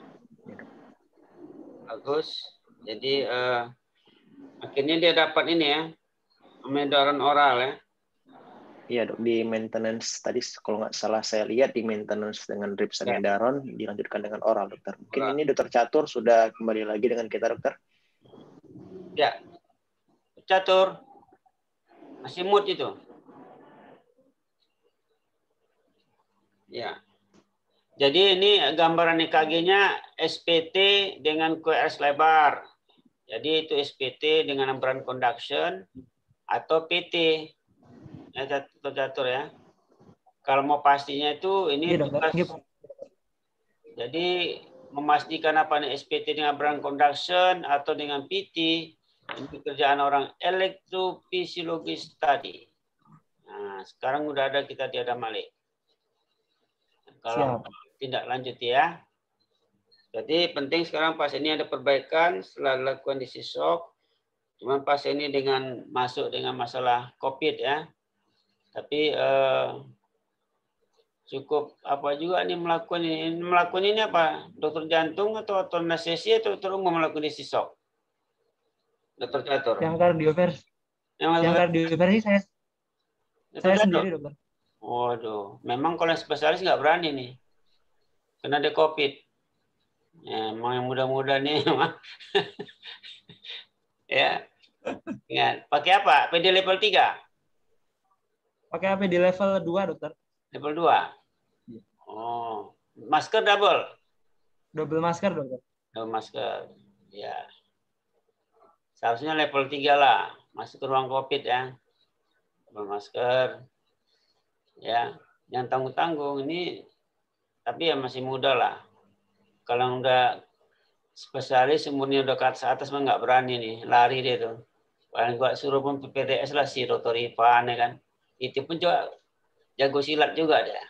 Bagus. Jadi akhirnya dia dapat ini ya, amiodaron oral ya. Iya dok, di maintenance tadi kalau nggak salah saya lihat di maintenance dengan drips amiodaron dilanjutkan dengan oral, dokter. Mungkin ini dokter Catur sudah kembali lagi dengan kita, dokter. Ya, Catur masih mood itu. Ya. Jadi ini gambaran EKG-nya SPT dengan QRS lebar. Jadi itu SPT dengan aberrant conduction atau PT. Ya, Catur ya. Kalau mau pastinya itu ini tugas. Jadi memastikan apa nih SPT dengan aberrant conduction atau dengan PT, ini kerjaan orang elektrofisiologis tadi. Nah, sekarang udah ada kita tiada Malik. Kalau tindak lanjut ya. Jadi penting sekarang pasien ini ada perbaikan setelah lakukan disease shock. Cuman pasien ini masuk dengan masalah COVID ya. Tapi cukup apa juga nih melakukan ini. Melakukan ini apa? Dokter jantung atau anestesi atau dokter umum melakukan disease shock? Dokter Catur. Yang kardioversi. Yang kardioversi saya sendiri, dokter. Waduh, memang kalau yang spesialis nggak berani nih. Karena ada COVID. Ya, emang yang muda-muda nih. Ya. Ingat, pakai apa? PD level 3? Pakai APD level 2, dokter. Level 2? Oh. Masker double? Double masker, dokter. Double masker. Ya. Seharusnya level 3 lah. Masuk ke ruang COVID ya. Double masker. Ya. Jangan tanggung-tanggung. Ini tapi ya masih muda lah. Kalau udah spesialis umurnya udah ke atas mah nggak berani nih. Lari dia tuh. Paling gua suruh pun PPDS lah si Dr. Ivan ya kan. Itu pun juga jago silat juga dia.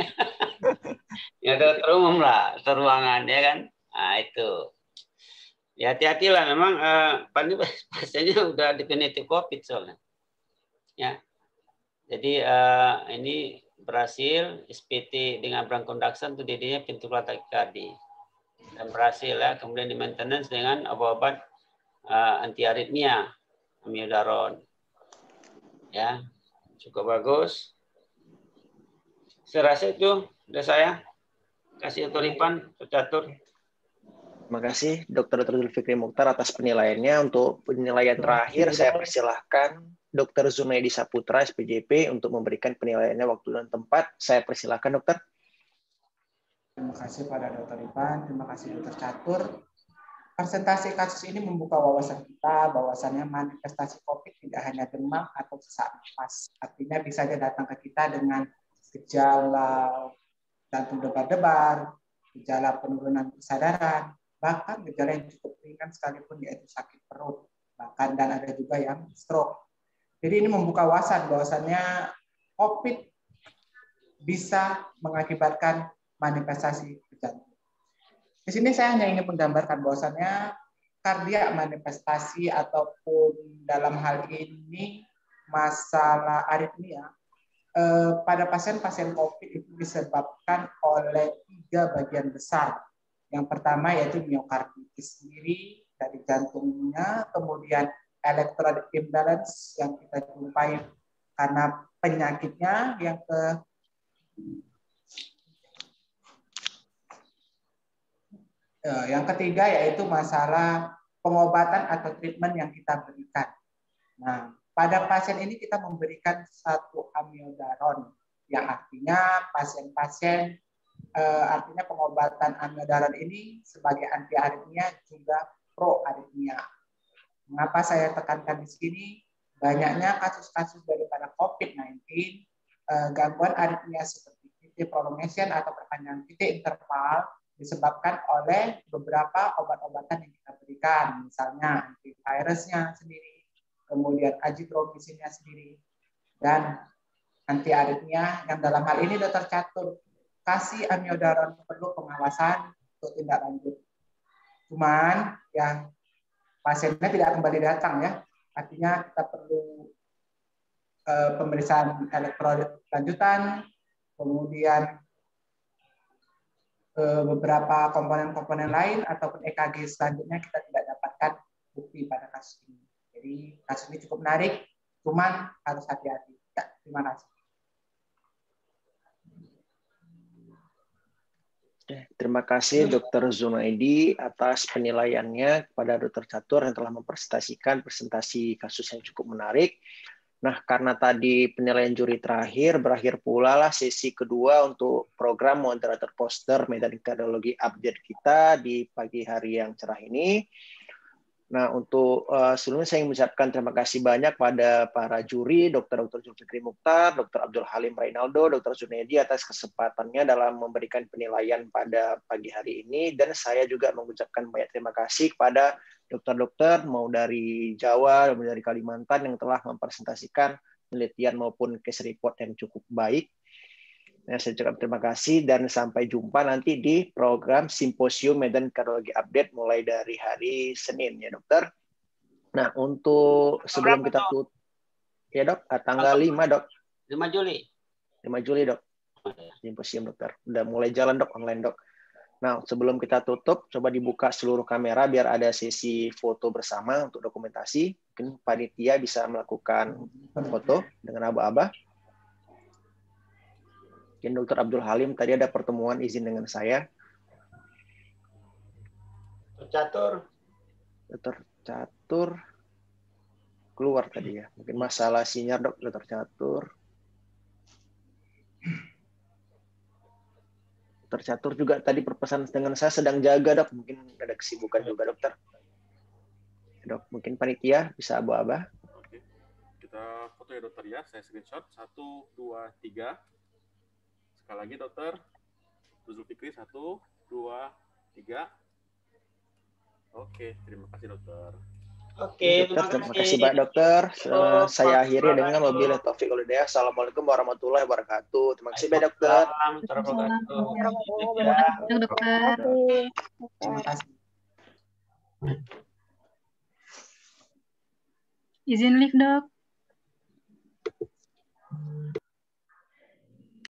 Ya dokter umum lah, ruangan ya kan. Nah itu. Ya hati-hatilah, memang pasiennya udah definitif COVID soalnya. Ya, jadi ini berhasil SPT dengan bronconduction itu DD-nya ventricular tachycardia dan berhasil ya. Kemudian di maintenance dengan obat-obat anti aritmia, amiodaron. Ya, cukup bagus. Saya rasa itu sudah saya kasih Toripan, Catur. Terima kasih Dr. Zulfikri Mukhtar atas penilaiannya. Untuk penilaian terakhir saya persilahkan Dr. Zunaidi Saputra, SPJP, untuk memberikan penilaiannya waktu dan tempat. Saya persilahkan, Dokter. Terima kasih pada Dr. Ipan, terima kasih Dr. Catur. Presentasi kasus ini membuka wawasan kita bahwasannya manifestasi COVID tidak hanya demam atau sesak nafas. Artinya bisa saja datang ke kita dengan gejala jantung debar-debar, gejala penurunan kesadaran, bahkan gejala yang cukup ringan sekalipun yaitu sakit perut, bahkan dan ada juga yang stroke. Jadi ini membuka wawasan bahwasannya COVID bisa mengakibatkan manifestasi jantung. Di sini saya hanya ingin menggambarkan bahwasannya kardiak manifestasi ataupun dalam hal ini masalah aritmia pada pasien-pasien COVID itu disebabkan oleh 3 bagian besar. Yang pertama yaitu miokarditis sendiri dari jantungnya, kemudian electrolyte imbalance yang kita jumpai karena penyakitnya, yang ketiga yaitu masalah pengobatan atau treatment yang kita berikan. Nah, pada pasien ini kita memberikan 1 amiodaron, yang artinya pasien-pasien artinya pengobatan amiodaron ini sebagai anti aritmia juga pro aritmia. Mengapa saya tekankan di sini? Banyaknya kasus-kasus daripada COVID-19, gangguan aritmia seperti QT prolongation atau perpanjangan QT interval disebabkan oleh beberapa obat-obatan yang kita berikan, misalnya antivirusnya sendiri, kemudian azitromisinnya sendiri, dan anti aritmia yang dalam hal ini Dr. Catur kasih amiodaron perlu pengawasan untuk tindak lanjut. Cuman yang pasiennya tidak kembali datang ya, artinya kita perlu pemeriksaan elektrolit lanjutan, kemudian beberapa komponen-komponen lain ataupun EKG selanjutnya kita tidak dapatkan bukti pada kasus ini. Jadi kasus ini cukup menarik, cuman harus hati-hati. Ya, terima kasih. Terima kasih Dr. Zunaidi atas penilaiannya kepada Dr. Catur yang telah mempresentasikan presentasi kasus yang cukup menarik. Nah, karena tadi penilaian juri terakhir, berakhir pula lah sesi kedua untuk program moderator poster medan kardiologi update kita di pagi hari yang cerah ini. Nah, untuk sebelumnya saya ingin mengucapkan terima kasih banyak pada para juri, Dr. Zulfikri Mukhtar, Dr. Abdul Halim Reynaldo, Dr. Zunaidi atas kesempatannya dalam memberikan penilaian pada pagi hari ini. Dan saya juga mengucapkan banyak terima kasih kepada dokter-dokter, mau dari Jawa, mau dari Kalimantan, yang telah mempresentasikan penelitian maupun case report yang cukup baik. Nah, saya ucapkan terima kasih dan sampai jumpa nanti di program Simposium Medan Kardiologi Update mulai dari hari Senin ya dokter. Nah, untuk sebelum kita tutup, ya dok, tanggal 5 dok. 5 Juli. 5 Juli dok. Simposium dokter. Udah mulai jalan dok, online dok. Nah, sebelum kita tutup, coba dibuka seluruh kamera biar ada sesi foto bersama untuk dokumentasi. Mungkin panitia bisa melakukan foto dengan aba-aba. Mungkin Dr. Abdul Halim tadi ada pertemuan izin dengan saya. Catur. Dr. Catur keluar tadi ya. Mungkin masalah sinyal dok, Dr. Catur. Dr. Catur juga tadi berpesan dengan saya sedang jaga dok. Mungkin ada kesibukan juga dokter. Dok, mungkin panitia bisa aba-aba. Oke. Kita foto ya dokter ya. Saya screenshot. 1, 2, 3. Sekali lagi dokter, Zulfikri 1, 2, 3. Oke, terima kasih dokter. Oke, terima kasih Pak dokter. Saya akhiri dengan wabillahi taufiq wal hidayah. Assalamualaikum warahmatullahi wabarakatuh. Terima kasih Pak dokter. Terima kasih dokter. Terima kasih. Izin lift, Dok.